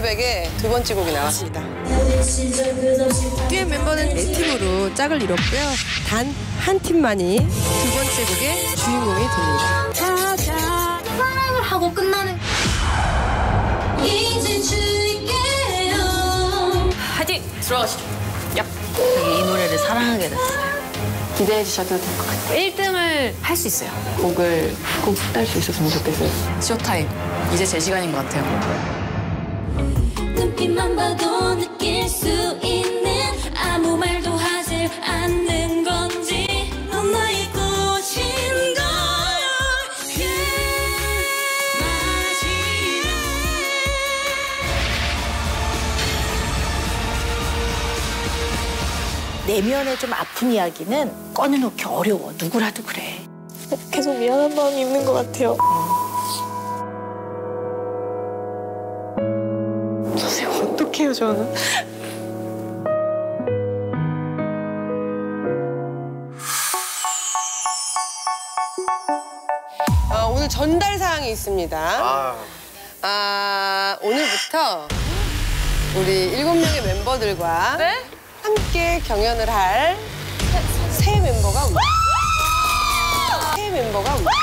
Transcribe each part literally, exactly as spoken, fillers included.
골드백의 두 번째 곡이 나왔습니다. 듀엣 멤버는 네 팀으로 짝을 이뤘고요. 단 한 팀만이 두 번째 곡의 주인공이 됩니다. 사랑을 하고 끝나는 이제 줄게요. 화이팅! 들어가시죠. 야, 이 노래를 사랑하게 됐어요. 기대해 주셔도 될 것 같아요. 일 등을 할 수 있어요. 곡을 꼭 딸 수 있었으면 좋겠어요. 쇼타임. 이제 제 시간인 것 같아요. 눈빛만 봐도 느낄 수 있는 아무 말도 하지 않는 건지 넌 나의 꽃인 거야. 그 마지막 내면의 좀 아픈 이야기는 꺼내놓기 어려워. 누구라도 그래. 계속 미안한 마음이 있는 것 같아요. 선생님, 어떡해요, 저는. 어, 오늘 전달 사항이 있습니다. 아. 아, 오늘부터 우리 일곱 명의 멤버들과 네? 함께 경연을 할 새 멤버가 옵니다. 새 멤버가 옵니다.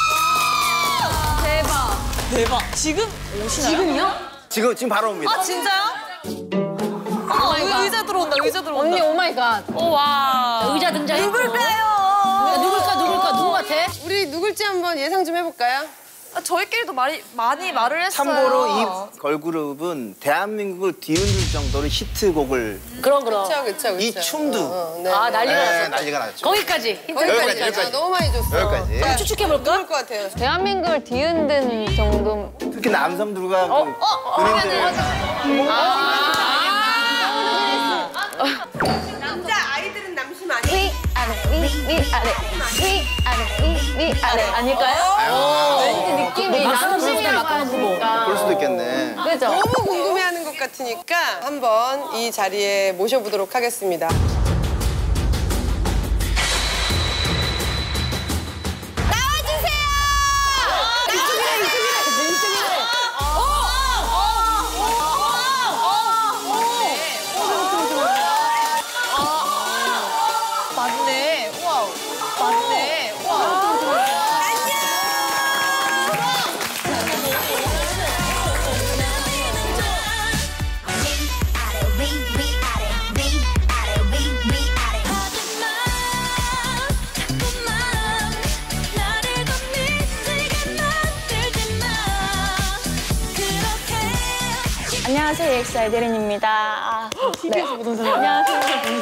대박. 대박. 지금 오시나요? 지금요? 지금 지금 바로 옵니다. 아, 진짜요? 어머, 의자 들어온다, 의자 들어온다. 언니, 오마이갓. 오, 와. 의자 등장했고. 누굴까요? 누굴까, 누굴까, 누구 같아? 우리 누굴지 한번 예상 좀 해볼까요? 아, 저희끼리도 많이, 많이 말을 했어요. 참고로 이 걸그룹은 대한민국을 뒤흔들 정도로 히트곡을 그럼, 그럼. 그쵸, 그쵸, 그쵸. 이 춤도 어, 네, 아, 네. 난리가 네, 났어. 난리가 났죠. 거기까지. 거기까지, 여기까지, 여기까지. 아, 너무 많이 줬어. 여기까지. 자, 추측해볼까? 누굴 것 같아요? 대한민국을 뒤흔든 정도. 특히 남성들과 어, 그 은행들 남자 아이들은 남심 아니에요? 위 아래 위 위 아래 위 아래 위 위 아래 아닐까요? 왠지 느낌이 남심이라고 하시니까. 볼 수도 있겠네. 그죠? 너무 궁금해하는 것 같으니까 한번 이 자리에 모셔보도록 하겠습니다. 맞네. 우와. 맞네. 우와. 안녕하세요, 이엑스아이 대린입니다. 아, 티비에서 보던 사람. 안녕하세요.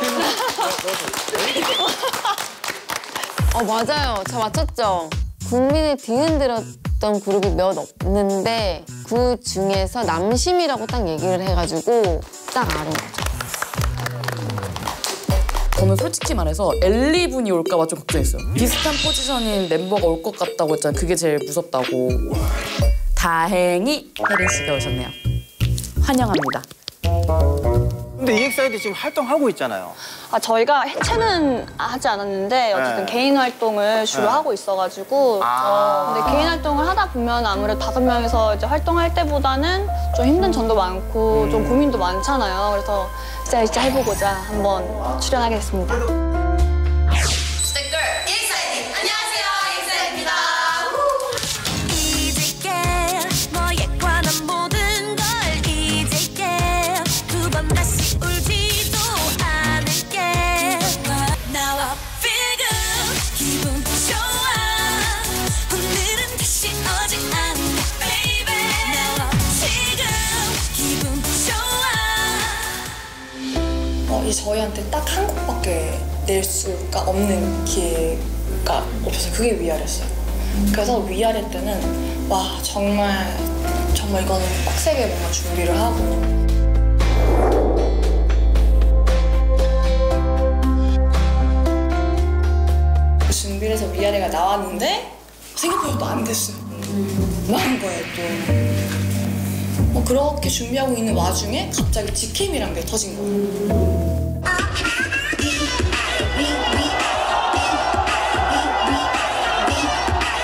어, 맞아요. 저 맞췄죠? 국민을 뒤흔들었던 그룹이 몇 없는데 그 중에서 남심이라고 딱 얘기를 해가지고 딱 알은 거죠. 저는 솔직히 말해서 엘리 분이 올까 봐 좀 걱정했어요. 비슷한 포지션인 멤버가 올 것 같다고 했잖아요. 그게 제일 무섭다고. 다행히 혜린 씨가 오셨네요. 환영합니다. 근데 이엑스아이도 지금 활동하고 있잖아요. 아, 저희가 해체는 하지 않았는데 어쨌든 네. 개인 활동을 주로 네. 하고 있어가지고 아. 근데 개인 활동을 하다 보면 아무래도 다섯 명이서 이제 활동할 때보다는 좀 힘든 점도 많고 음. 좀 고민도 많잖아요. 그래서 진짜 진짜 해보고자 한번 출연하게 됐습니다. 어, 이 저희한테 딱 한 곡밖에 낼 수가 없는 기회가 없어서 그게 위아래였어요. 그래서 위아래 때는 와 정말 정말 이거는 빡세게 뭔가 준비를 하고 준비를 해서 위아래가 나왔는데 생각보다 또 안 됐어요. 망한 거예요 또. 뭐 그렇게 준비하고 있는 와중에 갑자기 직캠이란 게 터진 거예요.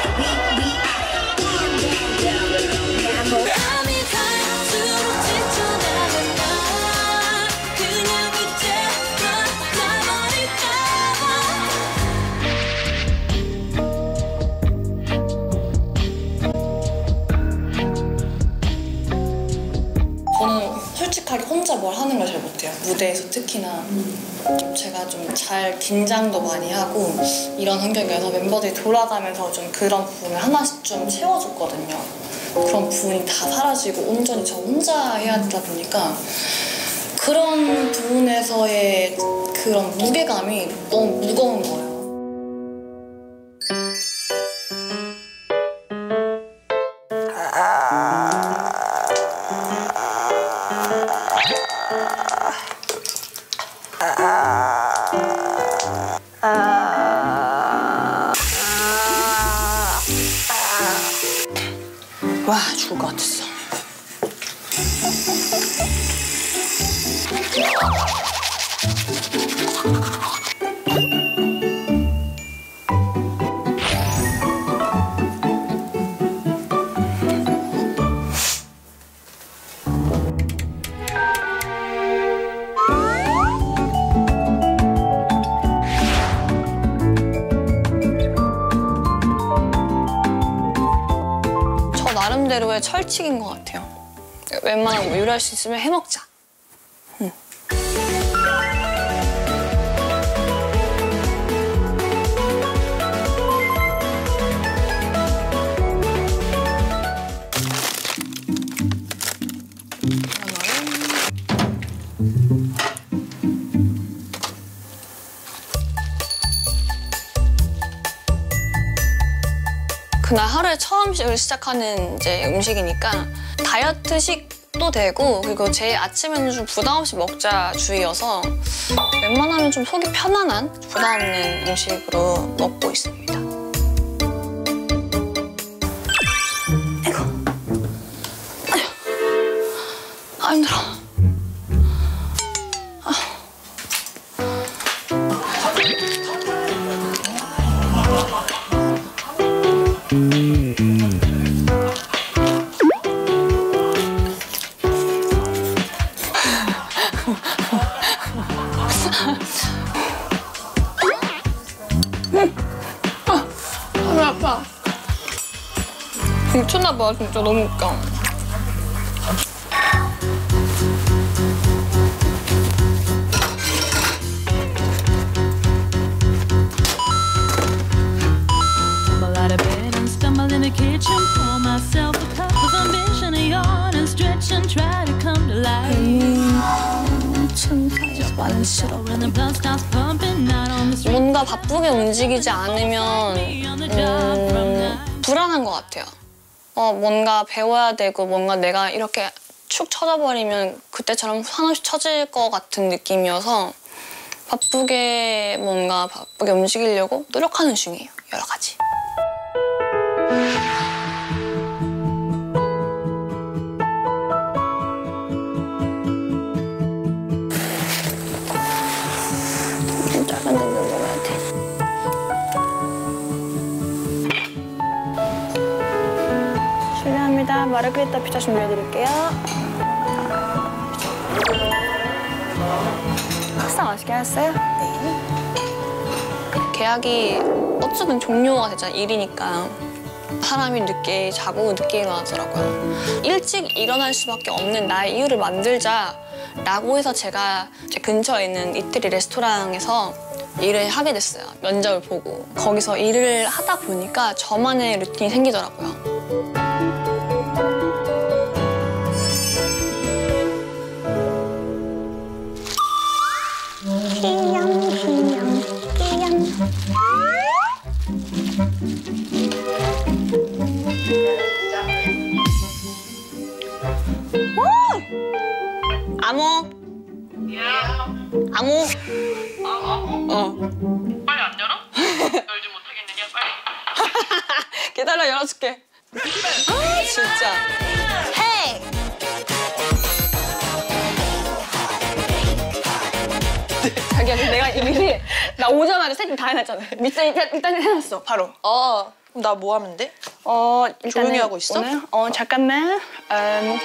감이 갈수록 지쳐 정확하게 혼자 뭘 하는 걸 잘 못해요. 무대에서 특히나 좀 제가 좀 잘 긴장도 많이 하고 이런 환경에서 멤버들이 돌아가면서 좀 그런 부분을 하나씩 좀 채워줬거든요. 그런 부분이 다 사라지고 온전히 저 혼자 해야 되다 보니까 그런 부분에서의 그런 무게감이 너무 무거운 거예요. 와, 죽을 것 같았어. 나름대로의 철칙인 것 같아요. 웬만하면 뭐 요리할 수 있으면 해먹자. 응. 그날 하루에 처음식을 시작하는 이제 음식이니까 다이어트식도 되고 그리고 제 아침 메뉴는 좀 부담 없이 먹자 주의여서 웬만하면 좀 속이 편안한 부담 없는 음식으로 먹고 있습니다. 아이고, 아휴, 아 힘들어. 아파. 미쳤나봐, 진짜 너무 웃겨. 뭔가 바쁘게 움직이지 않으면 음, 불안한 것 같아요. 어, 뭔가 배워야 되고 뭔가 내가 이렇게 축 처져버리면 그때처럼 한없이 처질 것 같은 느낌이어서 바쁘게 뭔가 바쁘게 움직이려고 노력하는 중이에요, 여러 가지. 작은 된장 먹어야 돼. 실례합니다. 마르게리타 피자 준비해드릴게요. 식사 맛있게 하셨어요? 네. 계약이 어쨌든 종료가 됐잖아요. 일이니까. 사람이 늦게 자고 늦게 일어나더라고요. 일찍 일어날 수밖에 없는 나의 이유를 만들자라고 해서 제가 제 근처에 있는 이태리 레스토랑에서 일을 하게 됐어요. 면접을 보고. 거기서 일을 하다 보니까 저만의 루틴이 생기더라고요. 귀염, 귀염, 귀염. 암호. 암호. 어. 빨리 안 열어? 열지 못하겠느냐, 빨리. 기다려, 열어줄게. 아, 진짜. 헤이! 자기야, 내가 이미 나 오자마자 세팅 다 해놨잖아. 밑에 일단, 일단 해놨어, 바로. 어, 그럼 나 뭐 하면 돼? 어, 조용히 하고 있어? 오늘? 어, 잠깐만. 음.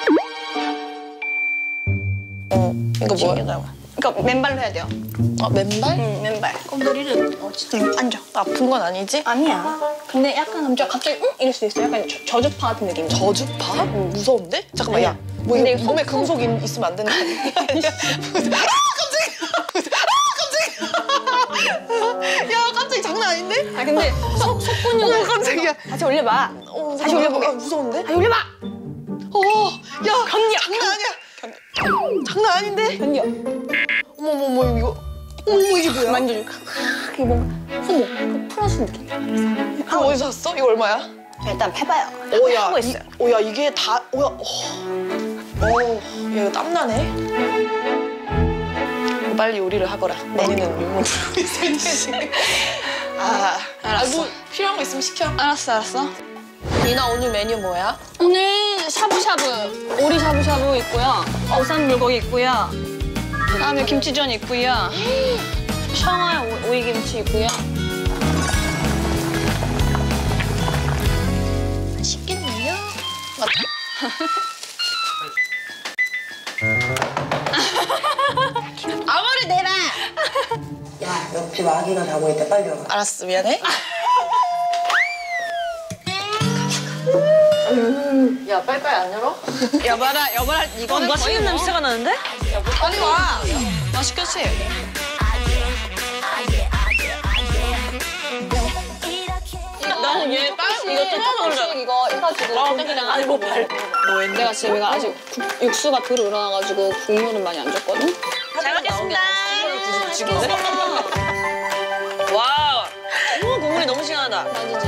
어, 이거 뭐야? 그러니까 맨발로 해야 돼요. 아, 맨발? 응, 맨발. 꼼돌이를 어, 진짜 앉아. 아픈 건 아니지? 아니야. 근데 약간 갑자기, 갑자기 응? 이럴 수도 있어. 약간 저, 저주파 같은 느낌. 저주파? 응. 무서운데? 잠깐만, 야. 뭐 이게 몸에 금속 이- 있으면 안 되는 거 아니야? 아 깜짝이야! 아 깜짝이야! 야 깜짝이 장난 아닌데? 아 근데 속 속근육. 어 깜짝이야. 다시 올려봐. 어, 다시 올려보게. 아, 무서운데? 다시 올려봐. 어, 야 견뎌. 장난 아니야. 장난 아닌데? 견뎌. 어머 어머 어머 이거. 어머 이게 뭐야? 만져줄까? 이게 뭔가 손목 풀어준 느낌. 이거 어디서 샀어? 이거 얼마야? 일단 해봐요. 오야. 하고 있어요. 이, 오야 이게 다 오야. 어. 어, 야 이거 땀 나네. 빨리 요리를 하거라. 네. 언니는 욕먹고 있을 때. 아, 알았어. 아, 뭐 필요한 거 있으면 시켜. 알았어, 알았어. 리나 오늘 메뉴 뭐야? 오늘 샤브샤브, 오리 샤브샤브 있고요. 어산 불고기 있고요. 그다음에 김치전 있고요. 샹하이 오- 오이김치 있고요. 맛있겠네요. 아무리 내라. 야, 옆집 아기가 자고 있대. 빨리 와. 알았어, 미안해. 야 빨리빨리 안 열어? 여봐라, 여봐라. 이거는 맛있는 냄새가 나는데? 빨리 와. 맛있겠지? 나는 얘 다른 이거 뜯어놓으려 이거 해가지고 그냥 아니 뭐 발. 내가 집에 아직 국- 육수가 덜 우러나가지고 국물은 많이 안 줬거든. 잘 먹겠습니다. 와우. 오 국물이 너무 시원하다. 맞지.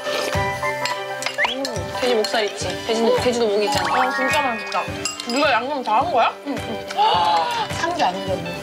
음, 돼지 목살 있지. 돼지 돼지도 목 있잖아. 아 진짜 맛있다. 네가 양념 다 한 거야? 응. 한 게 아니거든.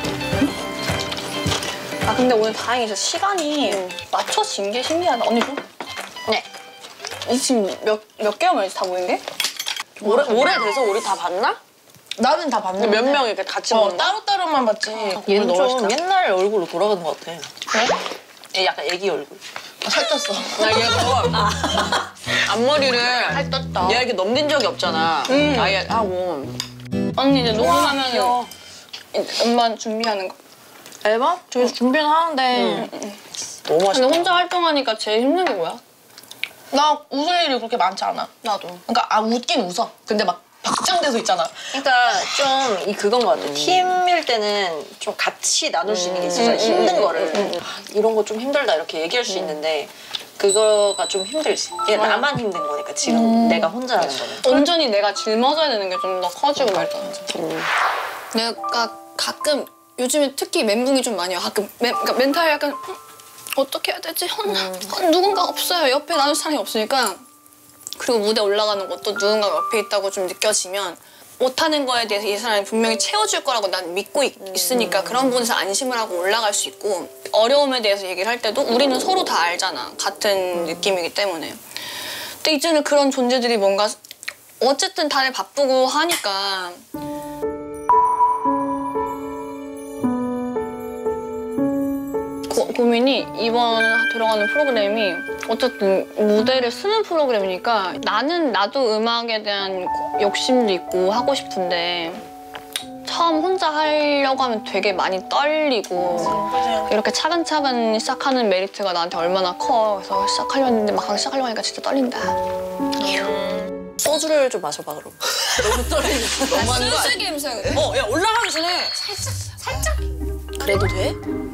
아 근데 오늘 다행히 진짜 시간이 맞춰진 게 신기하다. 언니 좀? 네. 이 지금 몇, 몇 개월 만이지 다 모인 게? 오래, 오래돼서 우리 다 봤나? 나는 다 봤는데. 몇 명 이렇게 같이 어, 보는 거야? 따로따로만 봤지. 얘는 좀 좀 옛날 얼굴로 돌아가는 것 같아. 그래? 얘 약간 애기 얼굴. 아, 살쪘어. 나 얘도 앞머리를 살쪘다. 얘 이렇게 넘긴 적이 없잖아. 음. 아예 하고. 언니 이제 녹음하면 음반 준비하는 거. 앨범? 저희 준비는 하는데 너무 근데 맛있다. 혼자 활동하니까 제일 힘든 게 뭐야? 나 웃을 일이 그렇게 많지 않아. 나도. 그러니까 아 웃긴 웃어. 근데 막 박장대소 있잖아. 그러니까 좀 이 그건 것 같아. 팀일 때는 좀 같이 나눌 수 있는 게 있어서 힘든 거를 아, 이런 거 좀 힘들다 이렇게 얘기할 수 있는데 그거가 좀 힘들지. 이게 나만 힘든 거니까 지금 내가 혼자 하는 거는. 온전히 내가 짊어져야 되는 게 좀 더 커지고 말잖아. 내가 가끔 요즘에 특히 멘붕이 좀 많이 와. 가끔 멘, 그러니까 멘탈 약간 음, 어떻게 해야 되지? 어, 어, 누군가 없어요. 옆에 나눌 사람이 없으니까. 그리고 무대 올라가는 것도 누군가 옆에 있다고 좀 느껴지면 못하는 거에 대해서 이 사람이 분명히 채워줄 거라고 난 믿고 있, 있으니까 그런 부분에서 안심을 하고 올라갈 수 있고 어려움에 대해서 얘기를 할 때도 우리는 서로 다 알잖아. 같은 느낌이기 때문에. 근데 이제는 그런 존재들이 뭔가 어쨌든 다들 바쁘고 하니까 고, 고민이 이번 들어가는 프로그램이 어쨌든 무대를 쓰는 프로그램이니까 나는 나도 음악에 대한 욕심도 있고 하고 싶은데 처음 혼자 하려고 하면 되게 많이 떨리고 이렇게 차근차근 시작하는 메리트가 나한테 얼마나 커. 그래서 시작하려 했는데 막상 시작하려고 하니까 진짜 떨린다. 소주를 좀 마셔봐 그럼. 너무 떨리네. 너무하는 거 아니야? 쓸쓸기 냄새. 어, 야 올라가기 전에 살짝 살짝. 그래도 돼?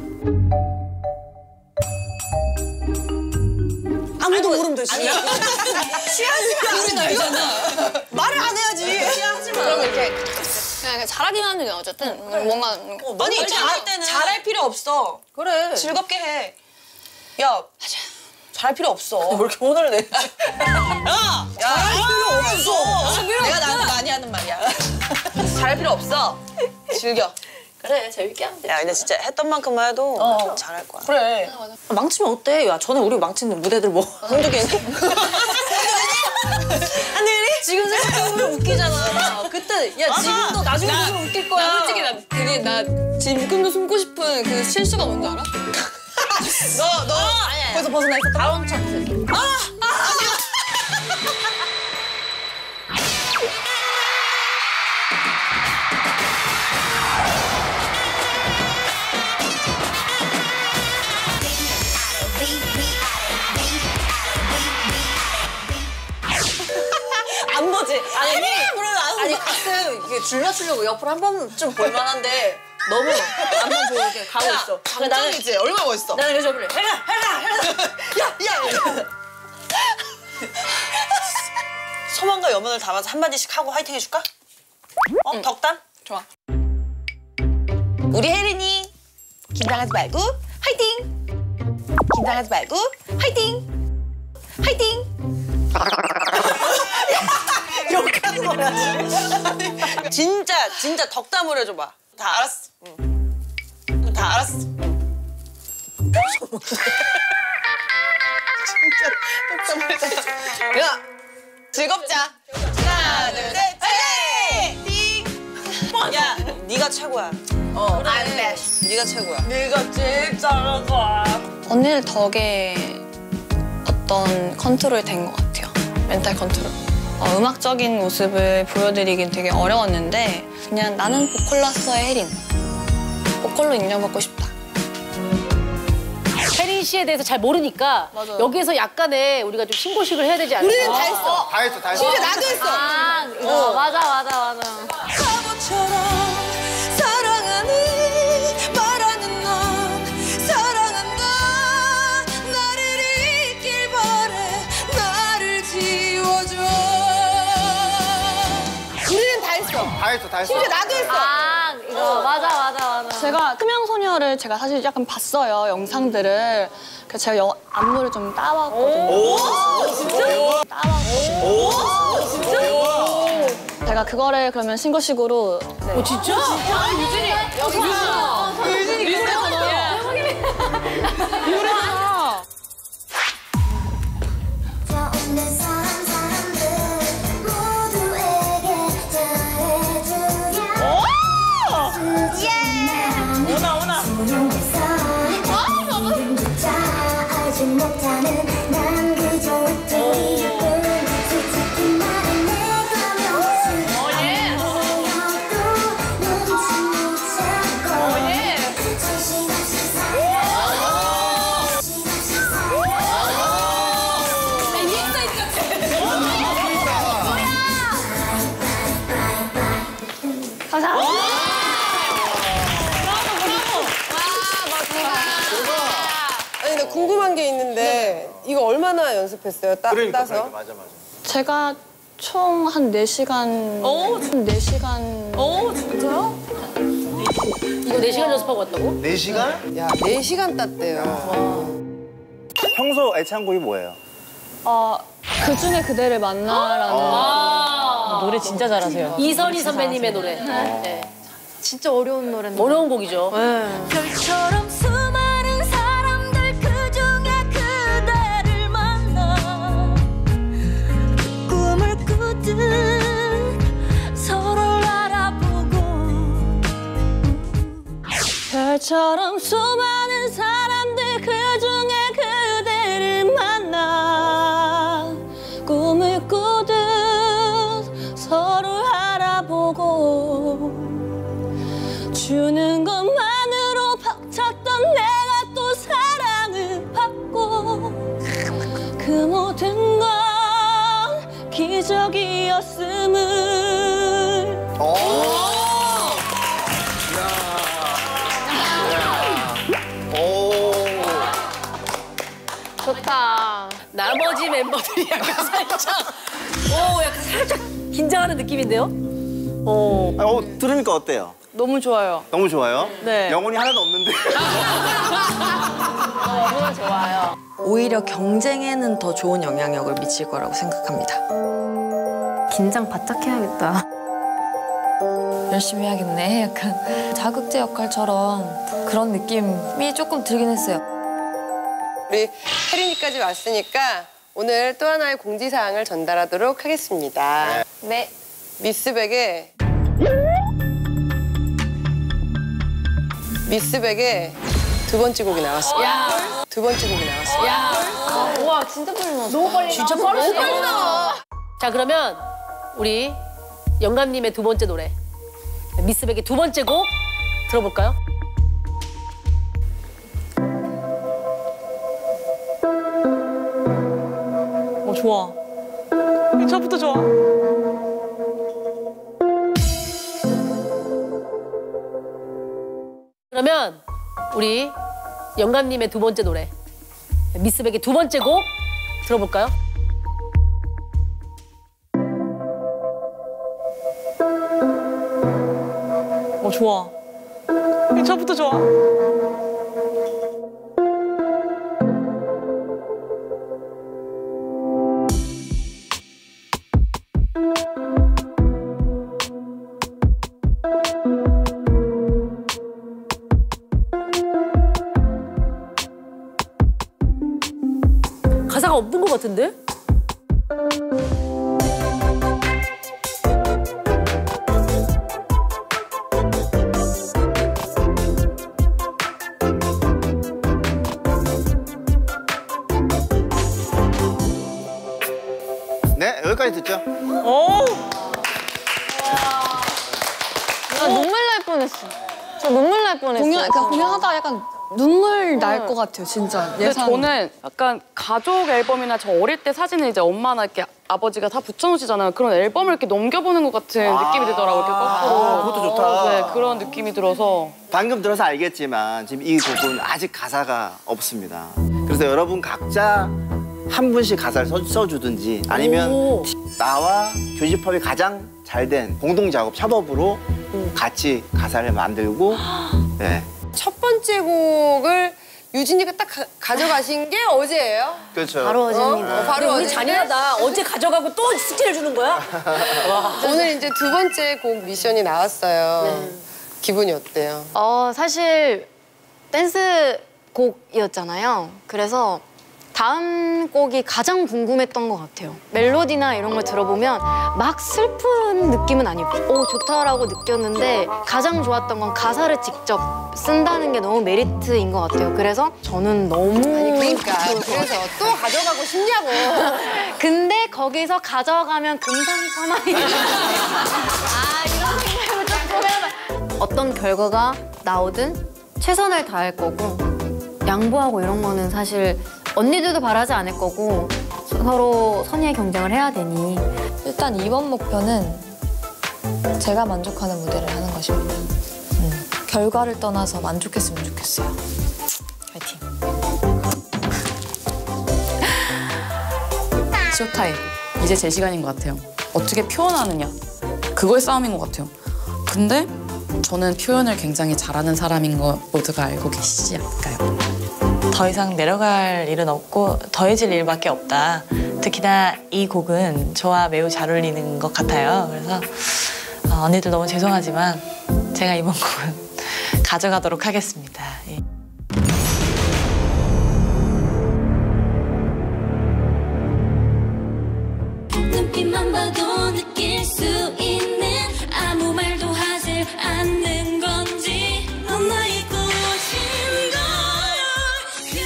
아무도 모르면 되지. 아니, 취하지 마. 우리 알잖아. 말을 안 해야지. 취하지 마. 그럼 이렇게 그냥 잘하기만 하는 게 어쨌든 뭔가 어, 아니 잘할 때는 잘할 필요 없어. 그래. 즐겁게 해. 야, 잘할 필요 없어. 왜 이렇게 혼을 내? 야, 야, 잘할 필요 없어. 내가 나한테 많이 하는 말이야. 잘할 필요 없어. 즐겨. 그래, 재밌게 하면 돼. 야, 근데 진짜 했던 만큼만 해도 어. 잘할 거야. 그래. 망치면 어때? 야, 전에 우리 망치는 무대들 뭐 한두 개 했네. 아니, 지금 생각해보면 웃기잖아. 그때, 야, 맞아. 지금도 나중에 보면 웃길 거야. 나 솔직히 나 되게 나 지금도 숨고 싶은 그 실수가 뭔지 알아? 너, 너 아니야, 거기서 벗어나 있었던 다운 차트. 아! 아! 안 보지? 아니, 물론 안 아니 가끔 이게 줄 맞추려고 옆으로 한 번은 좀 볼만한데 너무 앞만 보고 이렇게 가고 있어. 장점이지. 얼마나 멋있어. 나는 그래서 그래. 해라 해라 해라. 야 야. 소망과 염원을 담아서 한 마디씩 하고 화이팅 해줄까? 어? 응. 덕담? 좋아. 우리 혜린이 긴장하지 말고 화이팅! 긴장하지 말고 화이팅! 화이팅! 욕하는 거야. 진짜 진짜 덕담을 해줘봐. 다 알았어. 응. 다 알았어. 진짜 덕담을 해줘. 야 즐겁자. 하나 둘 셋. 화이팅! 야 네가 최고야. 어, I'm best. 네가 최고야. 네가 제일 잘한 거야. 언니들 덕에 어떤 컨트롤이 된 것 같아요. 멘탈 컨트롤. 어, 음악적인 모습을 보여드리긴 되게 어려웠는데 그냥 나는 보컬로서의 혜린. 보컬로 인정받고 싶다. 혜린 씨에 대해서 잘 모르니까 맞아요. 여기에서 약간의 우리가 좀 신고식을 해야 되지 않을까? 우리는 다 했어. 다 했어, 다 했어. 진짜 나도 했어. 아, 이거 맞아, 맞아, 맞아. 바보처럼 사랑하니 말하는 넌 사랑한다. 나를 잊길 바래. 나를 지워줘. 우리는 다 했어. 다 했어, 다 했어. 진짜 나도 했어. 아, 이거 맞아, 맞아, 맞아. 제가 흠양소녀를 제가 사실 약간 봤어요, 영상들을. 그래서 제가 영, 안무를 좀 따왔거든요. 오, 진짜? 따왔거든요. 오, 진짜? 제가 그거를 그러면 신고식으로. 네. 오, 진짜? 진짜? 유진이, 여기서. 유진이 리뷰했잖아. 리뷰했잖아. 오나 오나. 아니 나 궁금한 게 있는데 이거 얼마나 연습했어요? 따, 그러니까, 따서? 그러니까, 맞아, 맞아. 제가 총 한 네 시간. 오, 네 시간. 오, 진짜요? 이거 네 시간 연습하고 왔다고? 네 시간? 야, 네 시간 땄대요. 평소 애창곡이 뭐예요? 어, 그 중에 그대를 만나라는. 아, 노래 진짜 잘하세요. 이선희 선배님의 노래. 네. 진짜 어려운 노래인데. 어려운 곡이죠. 네. 별처럼 수많은 사람들 그 중에 그대를 만나 꿈을 꾸듯 서로를 알아보고 별처럼 수많은 사람들 그 중에 그대를 만나 꿈을 꾸듯 서로 알아보고 주는 것만으로 벅찼던 내가 또 사랑을 받고 그 모든 건 기적이었음을. 오! 좋다. 나머지 멤버들이 약간 살짝, 오, 약간 살짝 긴장하는 느낌인데요? 오. 아, 어, 들으니까 어때요? 너무 좋아요. 너무 좋아요? 네. 영혼이 하나도 없는데. 너무 좋아요. 오히려 경쟁에는 더 좋은 영향력을 미칠 거라고 생각합니다. 긴장 바짝 해야겠다. 열심히 해야겠네. 약간 자극제 역할처럼 그런 느낌이 조금 들긴 했어요. 우리 혜린이까지 왔으니까 오늘 또 하나의 공지사항을 전달하도록 하겠습니다. 네. 미스백의 미스백의 두 번째 곡이 나왔습니다. 두 번째 곡이 나왔습니다. 야. 와 진짜 빨리 나왔어. 너무 빨리 진짜 나왔어. 빨리 너무 빨리 나와. 자, 그러면 우리 영감님의 두 번째 노래 미스백의 두 번째 곡 들어볼까요? 어 좋아. 이 첫부터 좋아. 그러면 우리 영감님의 두 번째 노래 미스백의 두 번째 곡 들어볼까요? 어 좋아. 첫부터 좋아. 가사가 없는 것 같은데? 네, 여기까지 듣죠. 오! 나 눈물 날 뻔했어. 저 눈물 날 뻔했어. 공연, 그러니까 공연하다 약간 눈물 날 것 같아요, 진짜. 근데 예상. 저는 약간 가족 앨범이나 저 어릴 때 사진을 이제 엄마나 이렇게 아버지가 다 붙여놓으시잖아요. 그런 앨범을 이렇게 넘겨보는 것 같은 아 느낌이 들더라고요. 이렇게 거꾸로. 아, 그것도 좋다. 네, 그런 느낌이 들어서. 방금 들어서 알겠지만 지금 이 곡은 아직 가사가 없습니다. 그래서 여러분 각자 한 분씩 가사를 써, 써주든지 아니면 오. 나와 교집합이 가장 잘된 공동 작업, 협업으로 같이 가사를 만들고 네. 첫 번째 곡을 유진이가 딱 가, 가져가신 게 어제예요? 그렇죠. 바로 어제입니다. 어, 바로 우리 어제. 잔인하다. 어제 가져가고 또 숙제를 주는 거야? 오늘 이제 두 번째 곡 미션이 나왔어요. 기분이 어때요? 어, 사실 댄스 곡이었잖아요. 그래서 다음 곡이 가장 궁금했던 것 같아요. 멜로디나 이런 걸 들어보면 막 슬픈 느낌은 아니고 오, 좋다라고 느꼈는데 가장 좋았던 건 가사를 직접 쓴다는 게 너무 메리트인 것 같아요. 그래서 저는 너무 아니 그러니까 그래서 또 가져가고 싶냐고. 근데 거기서 가져가면 금상첨화이 아 이런 생각을 조금 해봐. 어떤 결과가 나오든 최선을 다할 거고 양보하고 이런 거는 사실 언니들도 바라지 않을 거고 서로 선의의 경쟁을 해야 되니 일단 이번 목표는 제가 만족하는 무대를 하는 것입니다. 음, 결과를 떠나서 만족했으면 좋겠어요. 파이팅. 쇼타임. 이제 제 시간인 것 같아요. 어떻게 표현하느냐. 그거의 싸움인 것 같아요. 근데 저는 표현을 굉장히 잘하는 사람인 거 모두가 알고 계시지 않을까요? 더 이상 내려갈 일은 없고 더해질 일밖에 없다. 특히나 이 곡은 저와 매우 잘 어울리는 것 같아요. 그래서 어, 언니들 너무 죄송하지만 제가 이번 곡은 가져가도록 하겠습니다. 예. 눈빛만 봐도 느낄 수 있는 아무 말도 하질 않는 건지 넌 나의 꽃인 거야 그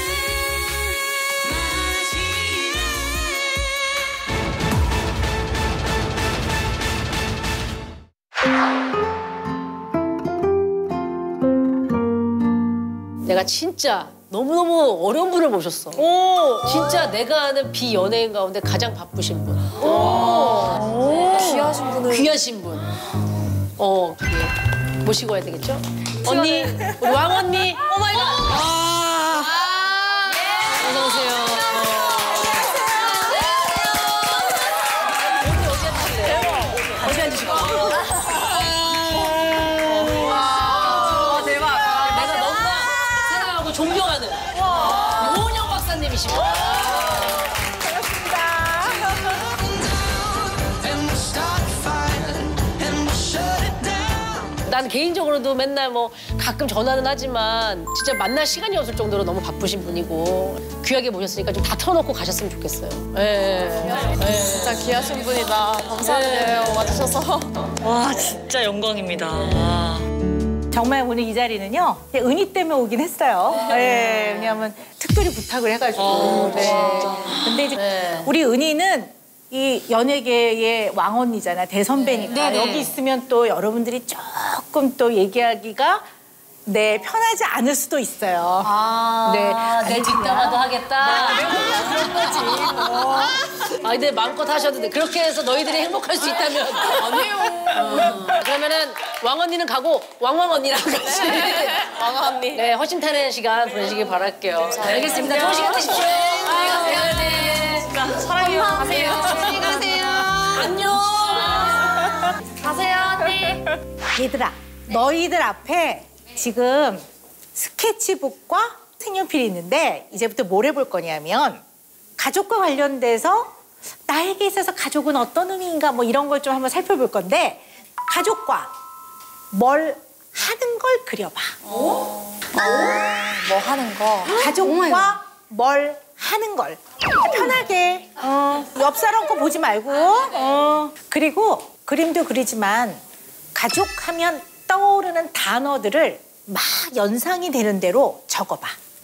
내가 진짜 너무너무 어려운 분을 모셨어. 오. 진짜 내가 아는 비연예인 가운데 가장 바쁘신 분. 오. 귀하신 분을. 귀하신 분. 어, 예. 모시고 와야 되겠죠? 언니, 우리 왕 언니. 오 마이 갓. 아. 어서 오세요. 어디 앉으시고. 존경하는 오은영 박사님이십니다. 난 개인적으로도 맨날 뭐 가끔 전화는 하지만 진짜 만날 시간이 없을 정도로 너무 바쁘신 분이고 귀하게 모셨으니까 좀 다 털어놓고 가셨으면 좋겠어요. 예. 예. 진짜 귀하신 분이다. 감사해요. 와주셔서. 와 진짜 영광입니다. 와. 정말 오늘 이 자리는요, 은희 때문에 오긴 했어요. 네, 왜냐하면 특별히 부탁을 해가지고. 어, 네. 근데 이제 네. 우리 은희는 이 연예계의 왕언니잖아, 대선배니까. 네네. 여기 있으면 또 여러분들이 조금 또 얘기하기가 네, 편하지 않을 수도 있어요. 아, 네. 내 뒷담화도 하겠다. 네, 그런 거지. 뭐. 아, 근데 마음껏 하셔도 돼. 그렇게 해서 너희들이 행복할 수 있다면. 아니에요. 어, 그러면은 왕 언니는 가고 왕왕 언니랑 같이 왕 언니. 네, 허심탄회한 시간 보내시길 바랄게요. 네, 알겠습니다. 좋은 시간 되십시오. 가세요. 네. 사랑해요. 가세요. 안녕히 가세요. 안녕. 가세요, 언니. 얘들아, 너희들 앞에 지금 스케치북과 색연필이 있는데 이제부터 뭘 해볼 거냐면 가족과 관련돼서 나에게 있어서 가족은 어떤 의미인가 뭐 이런 걸 좀 한번 살펴볼 건데 가족과 뭘 하는 걸 그려봐. 어? 뭐 하는 거? 가족과 뭘 하는 걸. 편하게. 어, 옆 사람 거 보지 말고. 어. 그리고 그림도 그리지만 가족 하면 떠오르는 단어들을 막 연상이 되는 대로 적어봐.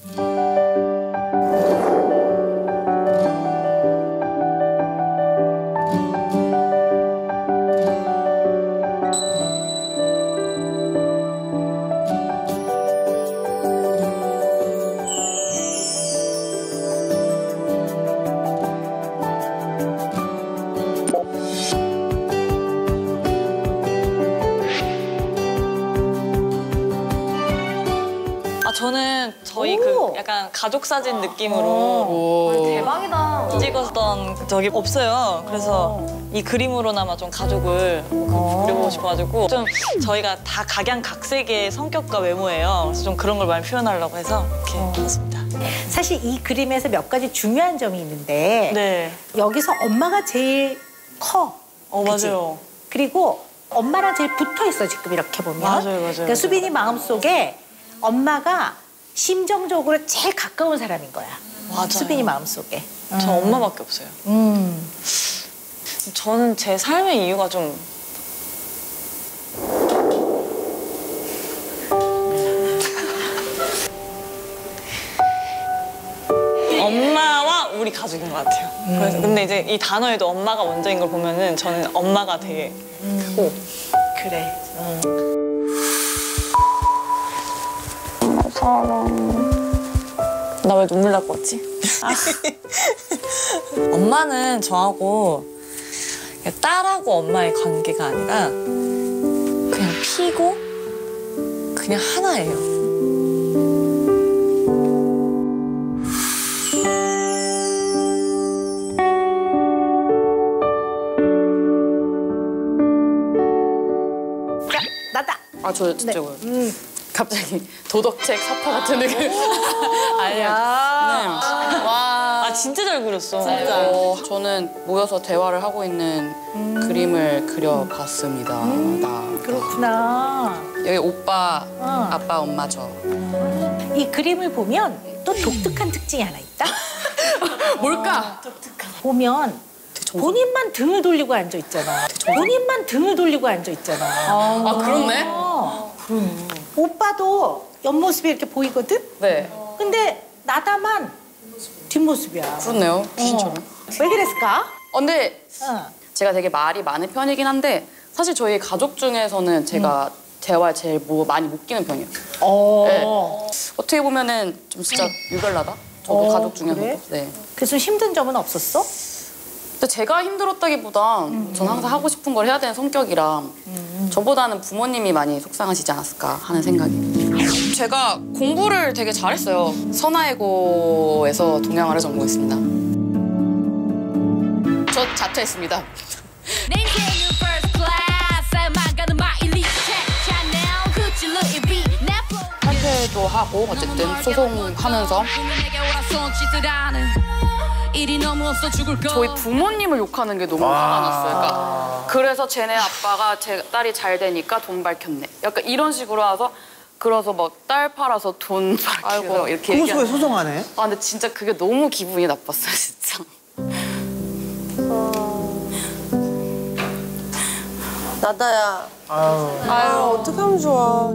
저는 저희 그 약간 가족 사진 느낌으로 대박이다. 찍었던 적이 없어요. 그래서 이 그림으로나마 좀 가족을 그려보고 싶어가지고 좀 저희가 다 각양각색의 성격과 외모예요. 그래서 좀 그런 걸 많이 표현하려고 해서 이렇게 했습니다. 사실 이 그림에서 몇 가지 중요한 점이 있는데 네. 여기서 엄마가 제일 커. 어, 그치? 맞아요. 그리고 엄마랑 제일 붙어 있어 지금 이렇게 보면. 맞아요, 맞아요. 그러니까 맞아요. 수빈이 마음속에 엄마가 심정적으로 제일 가까운 사람인 거야. 맞아요. 수빈이 마음속에. 저 엄마밖에 없어요. 음. 저는 제 삶의 이유가 좀 엄마와 우리 가족인 것 같아요. 음. 그래서 근데 이제 이 단어에도 엄마가 먼저인 걸 보면은 저는 엄마가 되게 크고. 그래. 음. 나 왜 눈물 날 것 같지? 엄마는 저하고 딸하고 엄마의 관계가 아니라 그냥 피고 그냥 하나예요. 자, 나다. 아, 저 진짜 네. 음. 갑자기 도덕책 사파 같은 느낌. 아니야. 네. 와. 아, 진짜 잘 그렸어. 진짜. 어, 저는 모여서 대화를 하고 있는 음. 그림을 그려봤습니다. 음. 나. 그렇구나. 여기 오빠, 어. 아빠, 엄마, 저. 이 그림을 보면 또 독특한 특징이 하나 있다. 뭘까? 독특한. 보면 본인만 등을 돌리고 앉아 있잖아. 본인만 등을 돌리고 앉아 있잖아. 아, 아 그렇네? 어. 그럼. 오빠도 옆모습이 이렇게 보이거든? 네. 근데 나다만 뒷모습이야. 그렇네요. 귀신처럼. 어. 왜 그랬을까? 어, 근데 어. 제가 되게 말이 많은 편이긴 한데 사실 저희 가족 중에서는 제가 음. 대화에 제일 뭐 많이 못 끼는 편이에요. 어. 네. 어떻게 보면은 좀 진짜 유별나다? 저도 어, 가족 중에서. 그래? 네. 그래서 힘든 점은 없었어? 근데 제가 힘들었다기보단 음. 저는 항상 하고 싶은 걸 해야 되는 성격이라 음. 저보다는 부모님이 많이 속상하시지 않았을까 하는 생각이. 제가 공부를 되게 잘했어요. 선하이고에서 동양어를 전공했습니다. 저 자퇴했습니다. 사퇴도 하고 어쨌든 소송하면서 저희 부모님을 욕하는 게 너무 화가 났어요. 그러니까 그래서 쟤네 아빠가 제 딸이 잘 되니까 돈 밝혔네. 약간 이런 식으로 와서 그래서 막 딸 팔아서 돈 밝히고 이렇게 그거 왜 소송하네? 아 근데 진짜 그게 너무 기분이 나빴어요, 진짜. 나다야. 아유. 아유, 어떻게 하면 좋아.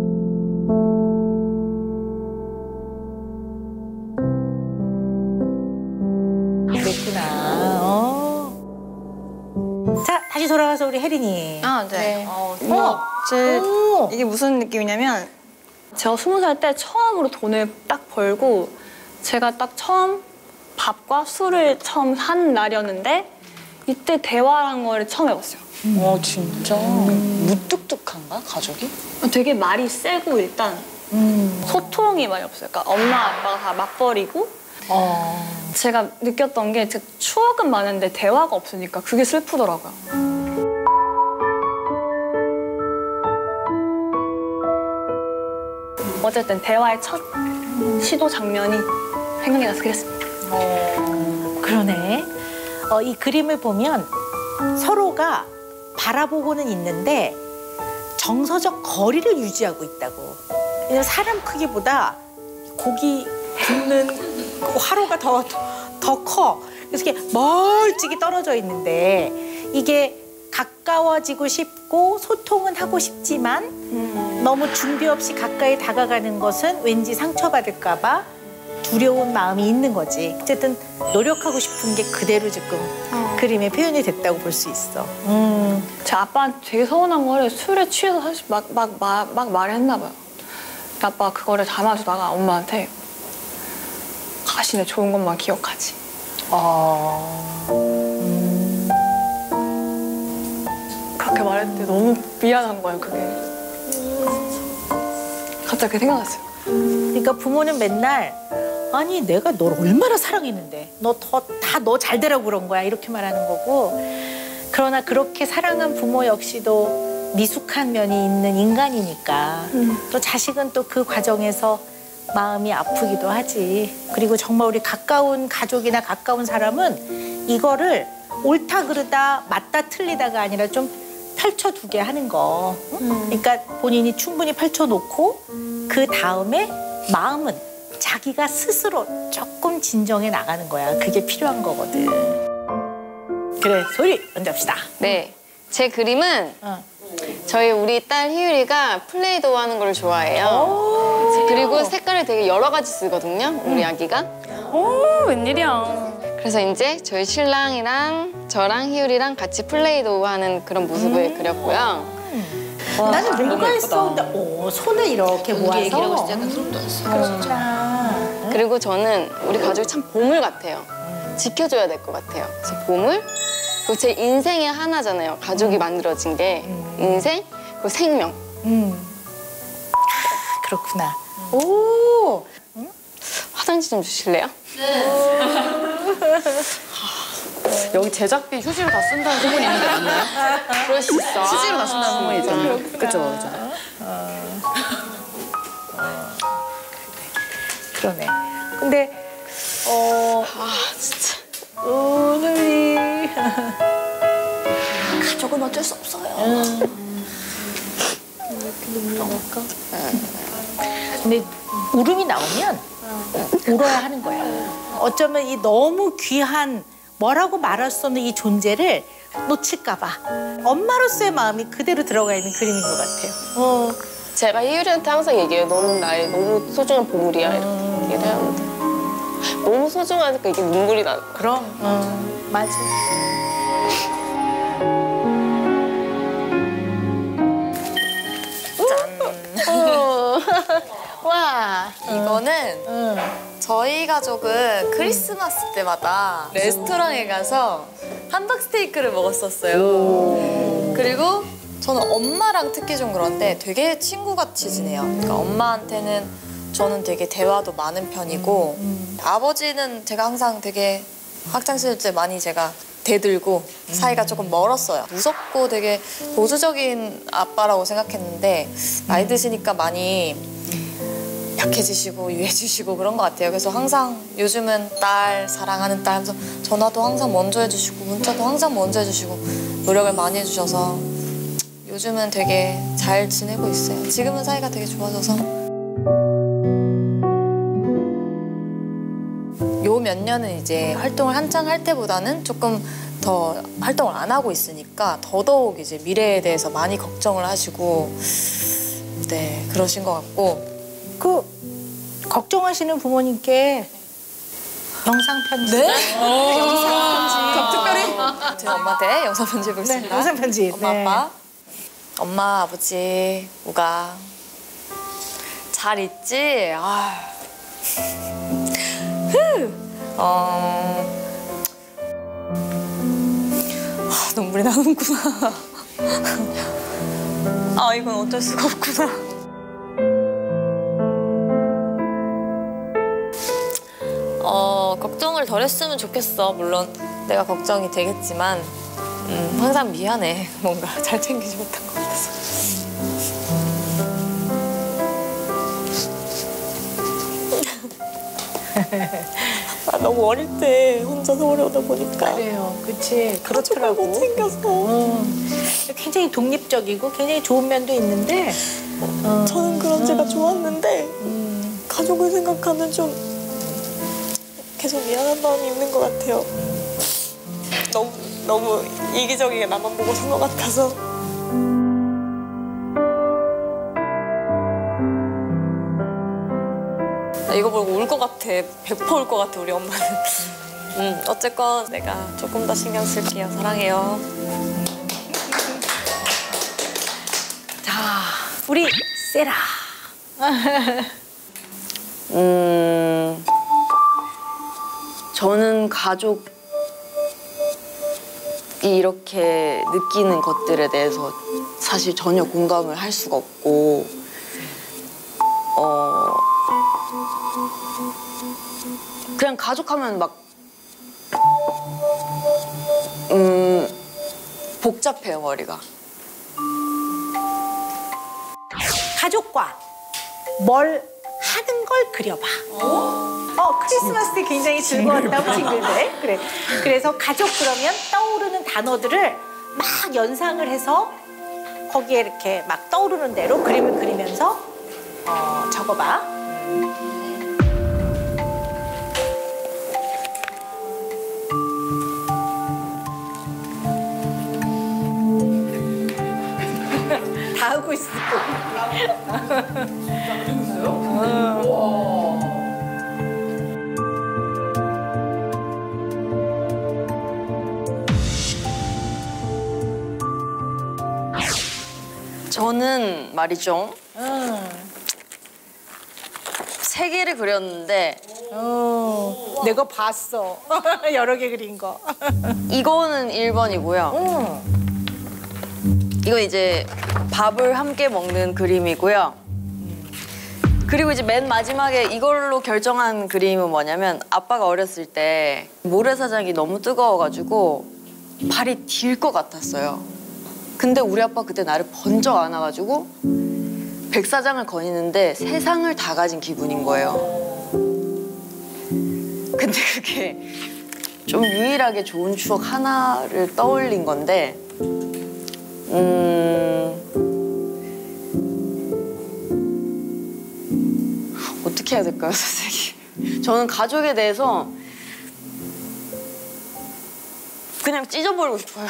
그랬구나. 어. 자, 다시 돌아가서 우리 혜린이. 아, 네. 네. 어, 어. 제, 오. 이게 무슨 느낌이냐면 제가 스무 살 때 처음으로 돈을 딱 벌고 제가 딱 처음 밥과 술을 처음 한 날이었는데 이때 대화라는 걸 처음 해봤어요. 음. 어 진짜 음. 무뚝뚝한가 가족이? 되게 말이 세고 일단 음. 소통이 많이 없어요. 그러니까 엄마 아빠가 다 맞벌이고 어. 제가 느꼈던 게 추억은 많은데 대화가 없으니까 그게 슬프더라고요. 어쨌든 대화의 첫 시도 장면이 생각이 나서 그랬습니다. 어, 그러네. 어, 이 그림을 보면 서로가 바라보고는 있는데 정서적 거리를 유지하고 있다고. 왜냐면 사람 크기보다 고기 굽는 화로가 더, 더 커. 그래서 이렇게 멀찍이 떨어져 있는데 이게 가까워지고 싶고 소통은 하고 싶지만 음. 너무 준비 없이 가까이 다가가는 것은 왠지 상처받을까 봐 두려운 마음이 있는 거지. 어쨌든 노력하고 싶은 게 그대로 지금 어. 그림에 표현이 됐다고 볼 수 있어. 음. 제 아빠한테 되게 서운한 거를 술에 취해서 사실 막, 막, 막, 막 말했나 봐요. 아빠가 그거를 담아주다가 엄마한테 가시네 좋은 것만 기억하지. 어... 음... 그렇게 말했는데 너무 미안한 거예요, 그게. 갑자기 생각났어요. 그러니까 부모는 맨날 아니 내가 널 얼마나 사랑했는데 너 더 다 너 잘 되라고 그런 거야 이렇게 말하는 거고 그러나 그렇게 사랑한 부모 역시도 미숙한 면이 있는 인간이니까 음. 또 자식은 또 그 과정에서 마음이 아프기도 하지. 그리고 정말 우리 가까운 가족이나 가까운 사람은 이거를 옳다 그르다 맞다 틀리다가 아니라 좀 펼쳐두게 하는 거. 음. 그러니까 본인이 충분히 펼쳐놓고 그 다음에 마음은 자기가 스스로 조금 진정해 나가는 거야. 그게 필요한 거거든. 그래, 소리 먼저 합시다. 네, 제 그림은 어. 저희 우리 딸 희율이가 플레이도우 하는 걸 좋아해요. 그리고 색깔을 되게 여러 가지 쓰거든요, 우리 아기가. 오, 웬일이야. 그래서 이제 저희 신랑이랑 저랑 희율이랑 같이 플레이도우 하는 그런 모습을 음 그렸고요. 와, 나는 뭔가 했어. 근데 오, 손을 이렇게 모아서. 얘기라고 진짜 약간 소름 돋았어. 그렇죠. 그리고 저는 우리 가족이 참 보물 같아요. 지켜줘야 될 것 같아요. 그래서 보물, 그리고 제 인생의 하나잖아요. 가족이 음. 만들어진 게 음. 인생, 그리고 생명. 음. 아, 그렇구나. 음. 오. 응? 화장지 좀 주실래요? 네. 여기 제작비 휴지로 다 쓴다는 소문이 있는데 맞나요? 그럴 수 있어. 휴지로 다 쓴다는 소문이 있잖아요. 그죠, 그죠. 어. 어. 그러네. 근데 어. 아 진짜. 오늘이 가족은 어쩔 수 없어요. 음. 이렇게 근데 울음이 나오면 울어야 하는 거야. 어쩌면 이 너무 귀한 뭐라고 말할 수 없는 이 존재를 놓칠까 봐 엄마로서의 마음이 그대로 들어가 있는 그림인 것 같아요. 어. 제가 희율이한테 항상 얘기해요. 너는 나의 너무 소중한 보물이야. 이렇게 얘기를 하는데 너무 소중하니까 이게 눈물이 나는 거야. 그럼. 어. 맞아. 어. 와. 이거는 응. 저희 가족은 크리스마스 때마다 레스토랑에 가서 함박스테이크를 먹었었어요. 그리고 저는 엄마랑 특히 좀 그런데 되게 친구같이 지내요. 그러니까 엄마한테는 저는 되게 대화도 많은 편이고 음. 아버지는 제가 항상 되게 학창시절 때 많이 제가 대들고 사이가 조금 멀었어요. 무섭고 되게 보수적인 아빠라고 생각했는데 나이 드시니까 많이 약해지시고 유해지시고 그런 것 같아요. 그래서 항상 요즘은 딸, 사랑하는 딸 하면서 전화도 항상 먼저 해주시고 문자도 항상 먼저 해주시고 노력을 많이 해주셔서 요즘은 되게 잘 지내고 있어요. 지금은 사이가 되게 좋아져서 요 몇 년은 이제 활동을 한창 할 때보다는 조금 더 활동을 안 하고 있으니까 더더욱 이제 미래에 대해서 많이 걱정을 하시고 네 그러신 것 같고 그 걱정하시는 부모님께 영상 편지. 네? 영상 편지. 특별히 제 엄마한테 영상 편지 보겠습니다. 네, 영상 편지. 엄마 네. 아빠, 엄마 아버지 우가 잘 있지? 아, 어, 아, 눈물이 나는구나. 아 이건 어쩔 수가 없구나. 어, 걱정을 덜 했으면 좋겠어. 물론 내가 걱정이 되겠지만 음, 항상 미안해. 뭔가 잘 챙기지 못한 것 같아서. 나 너무 어릴 때 혼자 서울에 오다 보니까. 그래요. 그치. 그렇더라고. 못 챙겨서. 어. 굉장히 독립적이고 굉장히 좋은 면도 있는데 어. 저는 그런 제가 음. 좋았는데 음. 가족을 생각하면 좀 계속 미안한 마음이 있는 것 같아요. 너무 너무 이기적이게 나만 보고 산 것 같아서. 나 이거 보고 울 것 같아. 백 퍼센트 울 것 같아, 우리 엄마는. 음, 어쨌건 내가 조금 더 신경 쓸게요. 사랑해요. 자, 우리 세라. 음, 저는 가족이 이렇게 느끼는 것들에 대해서 사실 전혀 공감을 할 수가 없고, 어, 그냥 가족하면 막, 음, 복잡해요, 머리가. 가족과 뭘 하는 걸 그려봐. 어, 크리스마스 때 굉장히 즐거웠다고 친구들. 그래. 그래서 가족 그러면 떠오르는 단어들을 막 연상을 해서 거기에 이렇게 막 떠오르는 대로 그림을 그리면서 어, 적어봐. 다 하고 있어. 저는 말이죠. 음. 세 개를 그렸는데 어, 내가 봤어. 여러 개 그린 거. 이거는 일 번이고요. 음. 이거 이제 밥을 함께 먹는 그림이고요. 그리고 이제 맨 마지막에 이걸로 결정한 그림은 뭐냐면 아빠가 어렸을 때 모래사장이 너무 뜨거워가지고 발이 딜 것 같았어요. 근데 우리 아빠 그때 나를 번쩍 안아가지고 백사장을 거니는데 세상을 다 가진 기분인 거예요. 근데 그게 좀 유일하게 좋은 추억 하나를 떠올린 건데 음... 어떻게 해야 될까요, 선생님? 저는 가족에 대해서 그냥 찢어버리고 싶어요.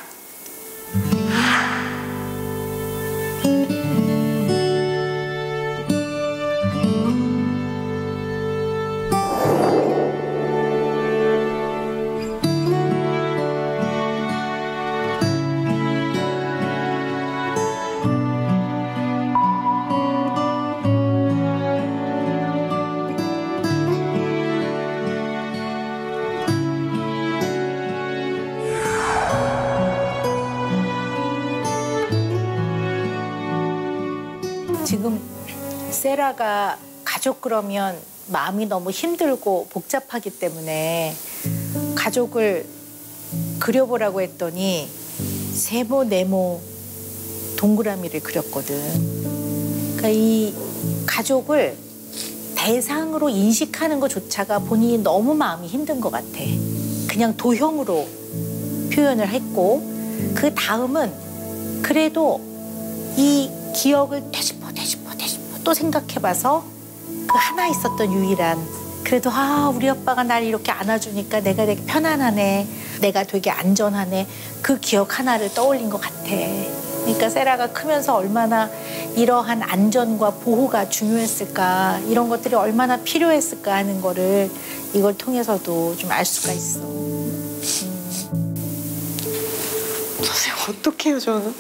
지금 세라가 가족 그러면 마음이 너무 힘들고 복잡하기 때문에 가족을 그려보라고 했더니 세모, 네모, 동그라미를 그렸거든. 그러니까 이 가족을 대상으로 인식하는 것조차가 본인이 너무 마음이 힘든 것 같아. 그냥 도형으로 표현을 했고 그 다음은 그래도 이 기억을 되짚어 되짚어 되짚어 또 생각해봐서 그 하나 있었던 유일한 그래도 아 우리 아빠가 날 이렇게 안아주니까 내가 되게 편안하네, 내가 되게 안전하네, 그 기억 하나를 떠올린 것 같아. 그러니까 세라가 크면서 얼마나 이러한 안전과 보호가 중요했을까, 이런 것들이 얼마나 필요했을까 하는 거를 이걸 통해서도 좀 알 수가 있어. 음. 선생님 어떡해요 저는?